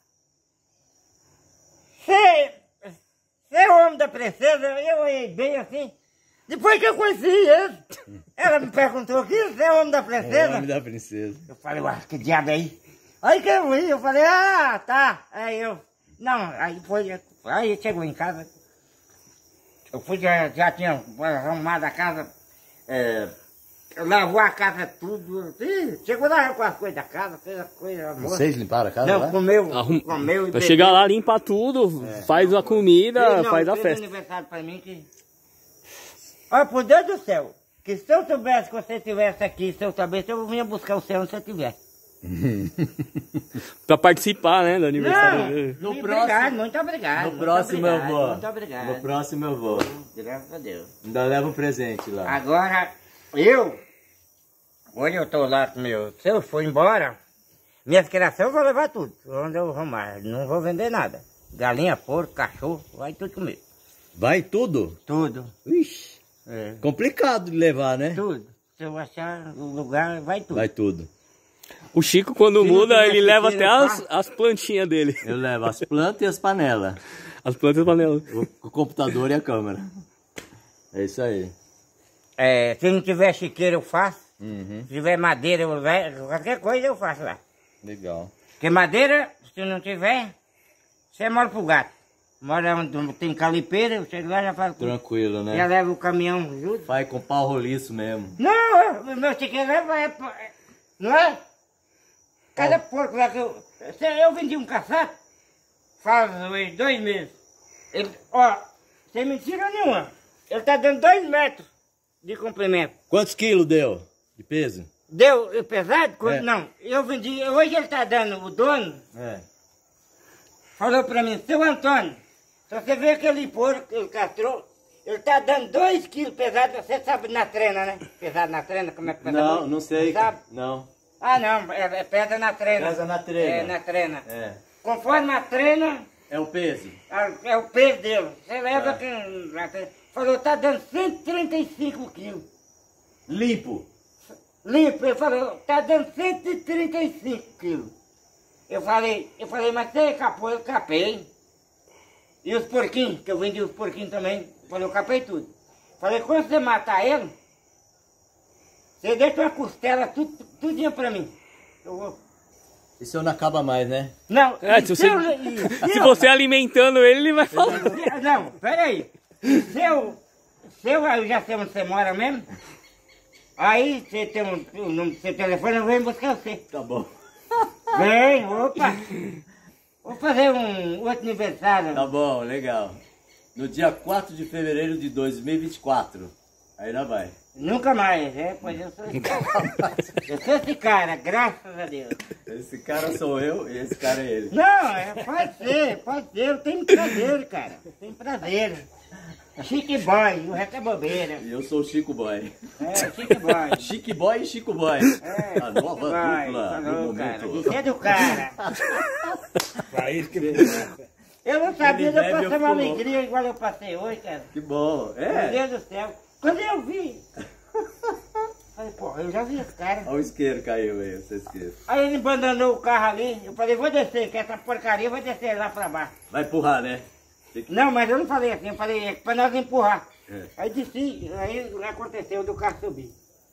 Você é o homem da princesa? Eu olhei bem assim. Depois que eu conheci ele, ela me perguntou aqui, você é o homem da princesa? da princesa. Eu falei, uai, que diabo é aí? Aí que eu vi, eu falei, ah, tá. Aí eu, não, aí chegou em casa, eu fui, já tinha arrumado a casa, lavou a casa tudo, chegou lá com as coisas da casa, fez as coisas, almoço. Vocês limparam a casa Não, lá? comeu e Vai bebeu. chegar lá, limpa tudo, faz a comida, faz a fez festa. aniversário pra mim que... Olha, por Deus do céu, que se eu soubesse que você estivesse aqui, se eu soubesse, eu vinha buscar o céu onde você estivesse. Pra participar, né, do aniversário dele. No Muito próximo- obrigado, muito obrigado. No muito próximo eu obrigado, vou. Muito obrigado. No próximo eu vou. Graças a Deus. Ainda leva um presente lá. Agora, hoje eu tô lá com meu... Se eu for embora, minhas criações eu vou levar tudo. Onde eu arrumar, não vou vender nada. Galinha, porco, cachorro, vai tudo comigo. Vai tudo? Tudo. Ixi, É, complicado de levar, né? tudo. Se eu achar o lugar, vai tudo. Vai tudo. O Chico, quando Se não muda, tiver ele leva até chiqueiro, as plantinhas dele. Eu levo as plantas e as panelas. As plantas e panelas. O computador e a câmera. É isso aí. Se não tiver chiqueiro, eu faço. Uhum. Se tiver madeira, eu levo. Qualquer coisa eu faço lá. Legal. Porque madeira, se não tiver, você mora pro gato. mora onde tem calipeira, eu chego lá e já faço. Tranquilo, né? Já levo o caminhão junto. Vai com pau roliço mesmo. Não, meu chiqueiro leva, não é? Cada porco lá que eu vendi um caçato, faz uns 2 meses. Ele, ó, sem mentira nenhuma, ele tá dando 2 metros de comprimento. Quantos quilos deu de peso? Deu pesado? É. Não, eu vendi, hoje ele tá dando, o dono, falou pra mim, seu Antônio, se você vê aquele porco que ele castrou, ele tá dando 2 quilos pesado, você sabe na trena, né? Pesado na trena, como é que pesa? Não, não sei. Sabe? Não. Ah não, é pesa na trena. Pesa na trena. É, na trena. É. Conforme a trena, É o peso. é o peso dele. Você leva que... Falou, tá dando 135 quilos. Limpo. Limpo, ele falou, tá dando 135 quilos. Eu falei, mas você capou? Eu capei. E os porquinhos, que eu vendi os porquinhos também, falei, eu capei tudo. Falei, quando você matar ele, você deixa uma costela tudinho pra mim. Eu vou. Isso não acaba mais, né? Não, Se você alimentando ele vai falar. Não, peraí. Se eu já sei onde você mora mesmo, aí você tem o número do seu telefone, eu venho buscar você. Tá bom. Vem, opa. Vou fazer um outro aniversário. Tá bom, legal. No dia 4 de fevereiro de 2024. Aí lá vai. Nunca mais, pois eu sou esse cara. Eu sou esse cara, graças a Deus. Esse cara sou eu e esse cara é ele. Não, pode ser, eu tenho prazer, cara. Eu tenho prazer. Chique boy, o resto é bobeira. E eu sou o Chico Boy. Chique boy. Chique Boy e Chico Boy. A nova dupla do momento. Isso é do cara. País que Eu não sabia Ele de eu bebe, passar eu uma fumo. alegria igual eu passei hoje, cara. Que bom. Meu Deus do céu. Quando eu vi, falei, pô, eu já vi esse cara. Olha o isqueiro caiu aí, esse isqueiro. Aí ele abandonou o carro ali, eu falei, vou descer, que essa porcaria vai descer lá pra baixo. Vai empurrar, né? Não, mas eu não falei assim, eu falei, é pra nós empurrar. É. Aí desci, aí aconteceu do carro subir.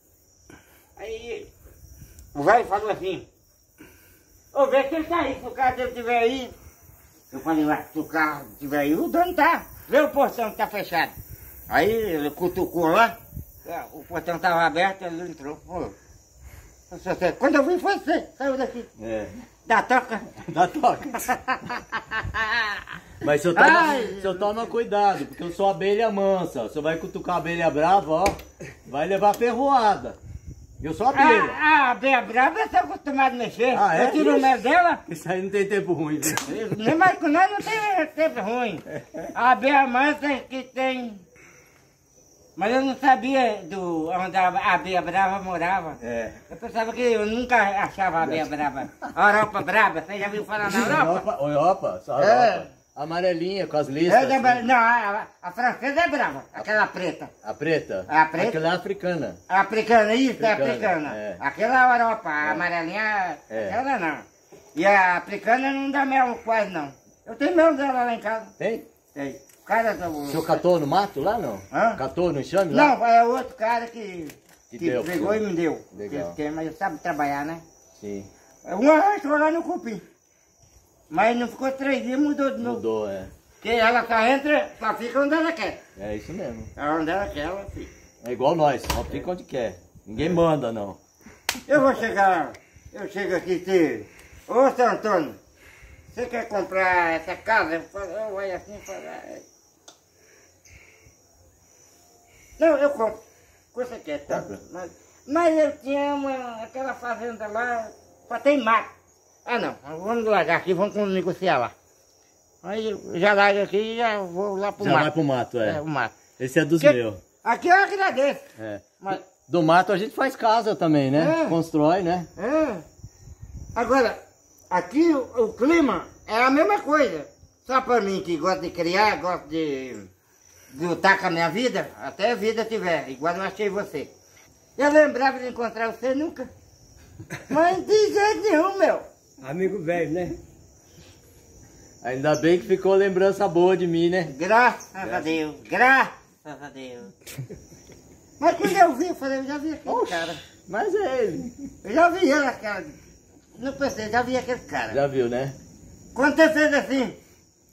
Aí o velho falou assim, ô, vê se ele tá aí, se o carro dele estiver aí. Eu falei, ué, se o carro estiver aí, o dono tá. Vê o portão que tá fechado. Aí ele cutucou lá, o portão estava aberto, ele entrou. Falou, quando eu vi foi você, saiu daqui. É. Da toca. Dá toque. Mas se eu toma cuidado, porque eu sou abelha mansa. Você vai cutucar a abelha brava, ó, vai levar ferroada. Eu sou abelha. A abelha brava eu sou acostumado a mexer. Ah, é? Eu tiro o mel dela. Isso aí não tem tempo ruim, viu? Nem mais com nós não tem tempo ruim. A abelha mansa que tem. Mas eu não sabia onde a abelha brava morava. É. Eu pensava que eu nunca achava a abelha brava. A Europa brava, você já viu falar na Europa? Europa, só É. Europa. Amarelinha, com as listas. Não, a francesa é brava, aquela preta. A preta? A preta? Aquela é africana. A africana, isso, é Africana, africana. é. Aquela é a Europa, a amarelinha, É. aquela não. E a africana não dá mel quase não. Eu tenho mel dela lá em casa. Tem? Tem. Cara, O senhor catou no mato lá, não? Hã? Catou no enxame lá? não, é outro cara que deu, pegou e me deu. Legal. Mas ele sabe trabalhar, né? Sim. Uma achou lá no cupim. Mas não ficou 3 dias, mudou de novo. Mudou, é. Porque ela só entra, só fica onde ela quer. É isso mesmo. Onde ela quer, ela fica. É igual nós, só fica onde quer. Ninguém manda, não. Eu vou chegar, eu chego aqui e te... Ô, seu Antônio, você quer comprar essa casa? Eu olho assim e falo... Não, eu compro. Coisa que é tanto. Mas eu tinha aquela fazenda lá, só tem mato. Ah não, vamos largar aqui, vamos negociar lá. Aí eu já largo aqui e já vou lá pro Já mato. vai pro mato, é. É, o mato. Esse é dos Porque meus. aqui eu agradeço. É. Mas, Do mato a gente faz casa também, né? É. Constrói, né? Agora, aqui o clima é a mesma coisa. Só para mim que gosta de criar, gosta de lutar com a minha vida, até a vida tiver, igual eu achei você. Eu lembrava de encontrar você nunca. Mas de jeito nenhum, meu. Amigo velho, né? Ainda bem que ficou lembrança boa de mim, né? Graças a Deus, graças a Deus. Mas quando eu vi, eu falei, eu já vi aquele cara. Mas é ele. Eu já vi ele, cara. Não pensei, já vi aquele cara. Já viu, né? Quando você fez assim,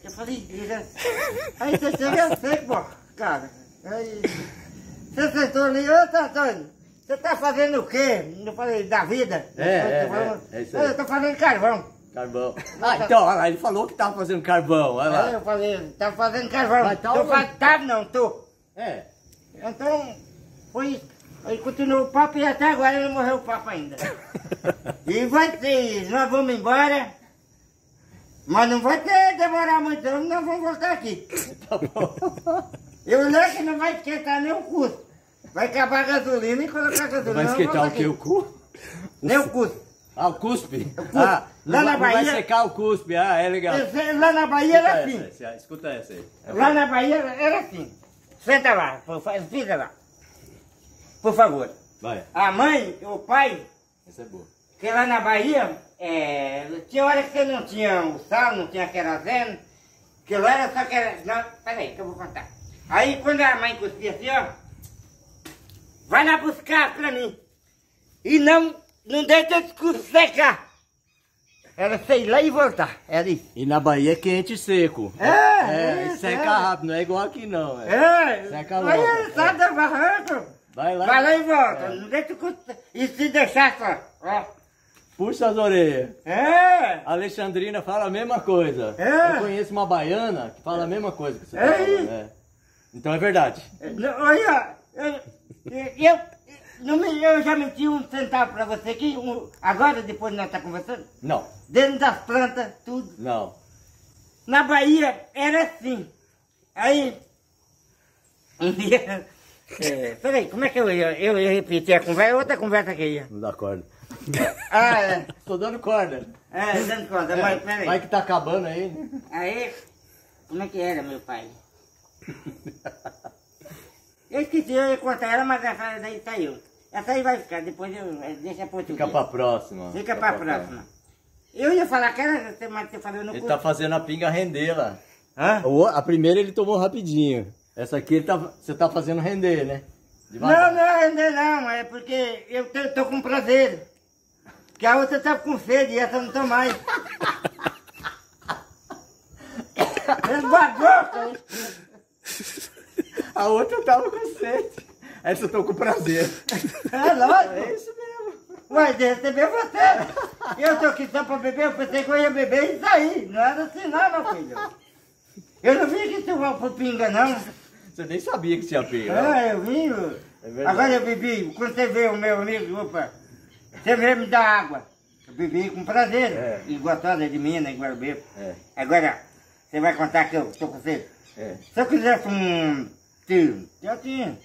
Eu falei, aí você chega, eu sei, pô, cara. Aí, você sentou ali, ô Antônio, você tá fazendo o quê? Eu falei, da vida. É isso aí. Eu tô fazendo carvão. Carvão. Ah, então, olha lá, ele falou que tava fazendo carvão, olha lá. Aí eu falei, tá fazendo carvão. Mas tá Eu onde? falei, tá, não, tô. É. Então, foi. Aí continuou o papo e até agora não morreu o papo ainda. E vai ter, nós vamos embora, mas não vai ter demorar muito, não, nós vamos voltar aqui. Tá bom. Eu lembro que não vai esquentar nem o custo. Vai acabar a gasolina e colocar a gasolina. Vai nós esquentar vamos o quê? O cu? Nem o custo. Ah, o cuspe? cuspe. Ah, Lá na não vai Bahia- secar o cuspe, ah, é legal. Lá na Bahia era assim. Escuta essa aí. Lá na Bahia era assim. Senta lá, fica lá. Por favor. Vai, A mãe, o pai, essa é boa. porque lá na Bahia, tinha hora que você não tinha o sal, não tinha querosene, que lá era só que era... Não, peraí, que eu vou contar. Aí quando a mãe cuspia assim, ó, vai lá buscar pra mim. E não deixa esse cuspe secar. Era sei lá e voltar, era isso. E na Bahia é quente e seco. É, seca rápido, não é igual aqui não. Seca logo. Aí sai da barranca, Vai lá. vai lá e volta, não deixa o cuspe... E se deixar só, ó. Puxa as orelhas. É! A Alexandrina fala a mesma coisa. É. Eu conheço uma baiana que fala a mesma coisa que você É tá falando. isso. É. Então é verdade. Olha, eu já menti um centavo pra você aqui, agora depois de nós estar conversando, Não, dentro das plantas, tudo. não. Na Bahia era assim. Aí, um dia, peraí, como é que eu ia repetir a conversa? Outra conversa que ia. Não dá corda. Ah, é. Tô dando corda. Dando conta, mas peraí. Vai que tá acabando aí, né? Aí, como é que era, meu pai? Eu esqueci, eu ia contar ela, mas essa daí saiu. Essa aí vai ficar, depois deixa pra outro Fica dia. pra próxima. Fica pra próxima. Eu ia falar que era, mas você falou no Ele curso. tá fazendo a pinga render lá. Hã? A primeira ele tomou rapidinho. Essa aqui você tá fazendo render, né? Não é render não, é porque eu tô com prazer. Porque a outra tava com sede e essa não tô mais. Esbagou! A outra tava com sede. Essa eu tô com prazer. É lógico. É isso mesmo. Ué, de receber você. Eu tô aqui só pra beber, eu pensei que eu ia beber e sair. Não era assim não, meu filho. Eu não vim aqui tomar por pinga, não. Você nem sabia que tinha pinga. né? Eu vim. verdade. Agora eu bebi. Quando você vê o meu amigo, opa, você veio me dar água. Eu bebi com prazer. E gostosa de Minas, igual eu bebo. Agora, você vai contar que eu tô com você? Se eu quisesse um tio, eu tinha.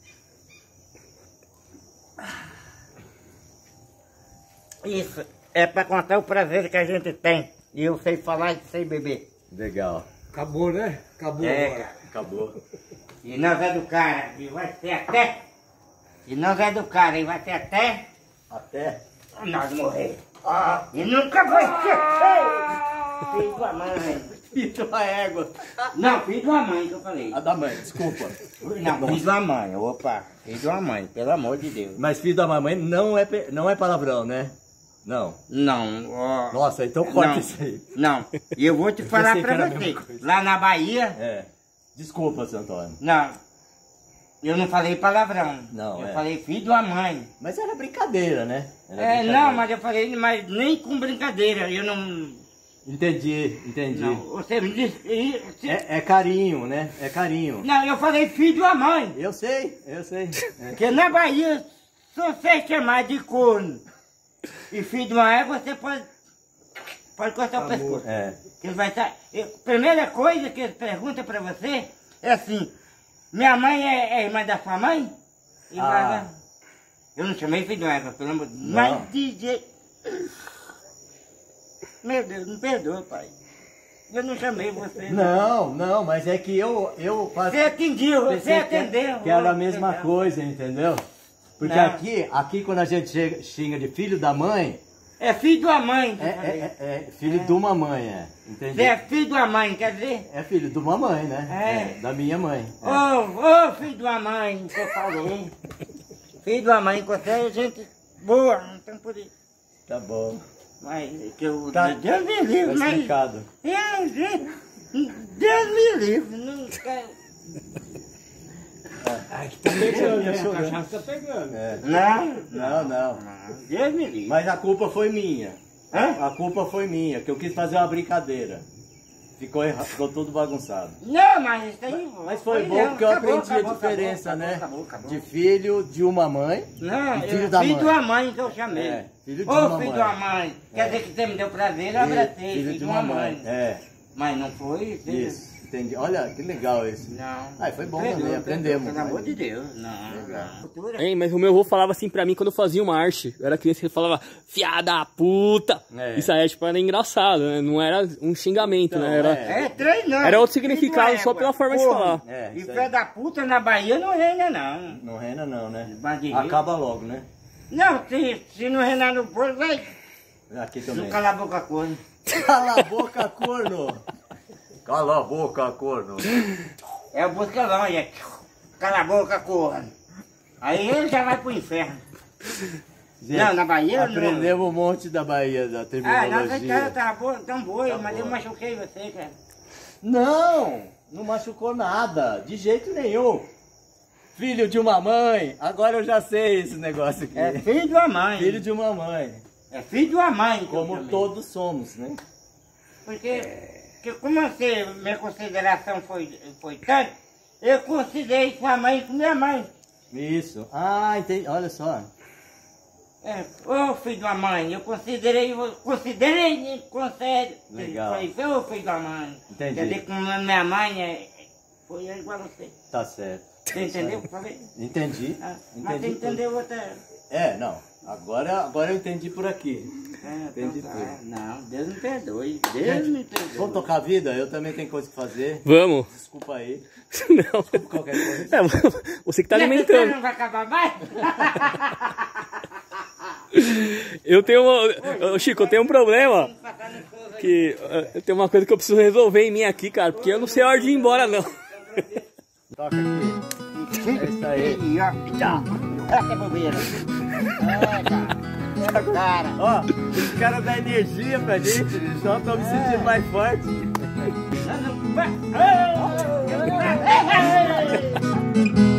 Isso é para contar o prazer que a gente tem. E eu sei falar e sei beber. Legal. Acabou, né? Acabou agora. Cara. Acabou. E nós é do cara, e vai ser até. E nós é do cara, e vai ser até. Até. Nós morrer. E nunca vai ser. Filho da mãe. Filho da égua. Não, filho da mãe que eu falei. A da mãe, desculpa. Não, filho da mãe, opa. Filho da mãe, pelo amor de Deus. Mas filho da mamãe não é palavrão, né? Não. Não, ó. Nossa, então corta Não, isso aí. não. E eu vou te falar sei que pra era a você. mesma coisa. Lá na Bahia, Desculpa, seu Antônio. não. Eu não falei palavrão. Não, eu falei filho da mãe. Mas era brincadeira, né? Era Não, brincadeira. mas eu falei, mas nem com brincadeira. Eu não. Entendi. Não, você me disse. É carinho, né? É carinho. Não, eu falei filho da mãe. Eu sei. Porque na Bahia, se você chamar de corno e filho de uma égua, você pode cortar o pescoço. Ele vai estar. Primeira coisa que ele pergunta pra você é assim: minha mãe é irmã da sua mãe? E vai, eu não chamei filho de uma égua, pelo amor de Deus. Mas DJ. Meu Deus, me perdoa, pai. Eu não chamei você. Não, mas é que eu Você atendeu, você pensei atendeu. que era a mesma coisa, entendeu? Porque aqui quando a gente xinga de filho da mãe, é filho da mãe. é filho de uma mãe, entendeu? Você é filho da mãe, quer dizer? É filho de uma mãe, né? Da minha mãe. Ô, filho da mãe, que eu falei. Filho da mãe, você é gente boa, não tem por isso. Tá bom. Mas que eu. Tá. Deus me livre, Tá mas. explicado. Deus me livre, não quero. Ai, tá pegando, né? Deixa eu A ver. cachaça tá pegando. É. Não. Não. Deus me livre. Mas a culpa foi minha. Hã? A culpa foi minha, que eu quis fazer uma brincadeira. Ficou errado, ficou tudo bagunçado. Não, mas isso aí... Mas foi bom porque eu aprendi a diferença, né? De filho de uma mãe Não, e filho eu, da filho mãe. de uma mãe que eu chamei. É, filho de Ô, uma filho mãe. de uma mãe. Quer dizer que você me deu prazer, eu abracei. Filho de uma mãe. É, Mas não foi... isso. Entendi. Olha, que legal isso. Não. Ah, foi bom também, aprendemos. Pelo amor de Deus, não. Legal. Cultura. Hein, mas o meu avô falava assim pra mim quando eu fazia uma arte. Eu era criança, ele falava, fiada da puta. É. Isso aí, tipo, era engraçado, né? Não era um xingamento, Então, né? Era... É, treinando. Era outro significado, Filho de só égua. pela forma de Porra. falar. É, E isso pé aí. da puta na Bahia não reina, não. Não reina não, né? Bandido. Acaba logo, né? Não, se não reinar no porto, vai... Aqui Não também. cala a boca, corno. Cala a boca, corno! Cala a boca, corno! É o buscalão, é. Cala a boca, corno. Aí ele já vai pro inferno. Gente, Não, na Bahia não. aprendemos um monte da Bahia, da Ah, terminologia. nossa, tá boa, tão boa, Tá mas eu boa. machuquei você, cara. Não, não machucou nada, de jeito nenhum. Filho de uma mãe, agora eu já sei esse negócio aqui. É filho de uma mãe. Filho de uma mãe, É filho de uma mãe. que eu como chamei. todos somos, né? Porque como você, minha consideração foi tanta, eu considerei sua mãe com minha mãe. Isso. Ah, entendi. Olha só. É, ô filho de uma mãe, eu considerei, concede. Legal. Foi ô filho da mãe. Entendi. Quer dizer, como minha mãe foi igual a você. Tá certo. Você entendeu o que eu falei? Entendi. Ah, mas você Entendi tudo. entendeu outra... É, não. Agora eu entendi por aqui. Entendi tá. tudo. Não, Deus me perdoe. Deus me perdoe. Vamos tocar a vida? Eu também tenho coisa que fazer. Vamos. Desculpa aí. Não. Qualquer coisa. É, você que tá Minha alimentando. pestana não vai acabar mais? Eu tenho Ô, Chico, eu tenho um problema. Que eu tenho uma coisa que eu preciso resolver em mim aqui, cara. Porque eu não sei a hora de ir embora, não. Toca aqui. É isso aí. Ih, ó, tchau. Essa é bobeira. É, cara. Ó, os caras dão energia pra gente, só tô me sentindo mais forte. Ei!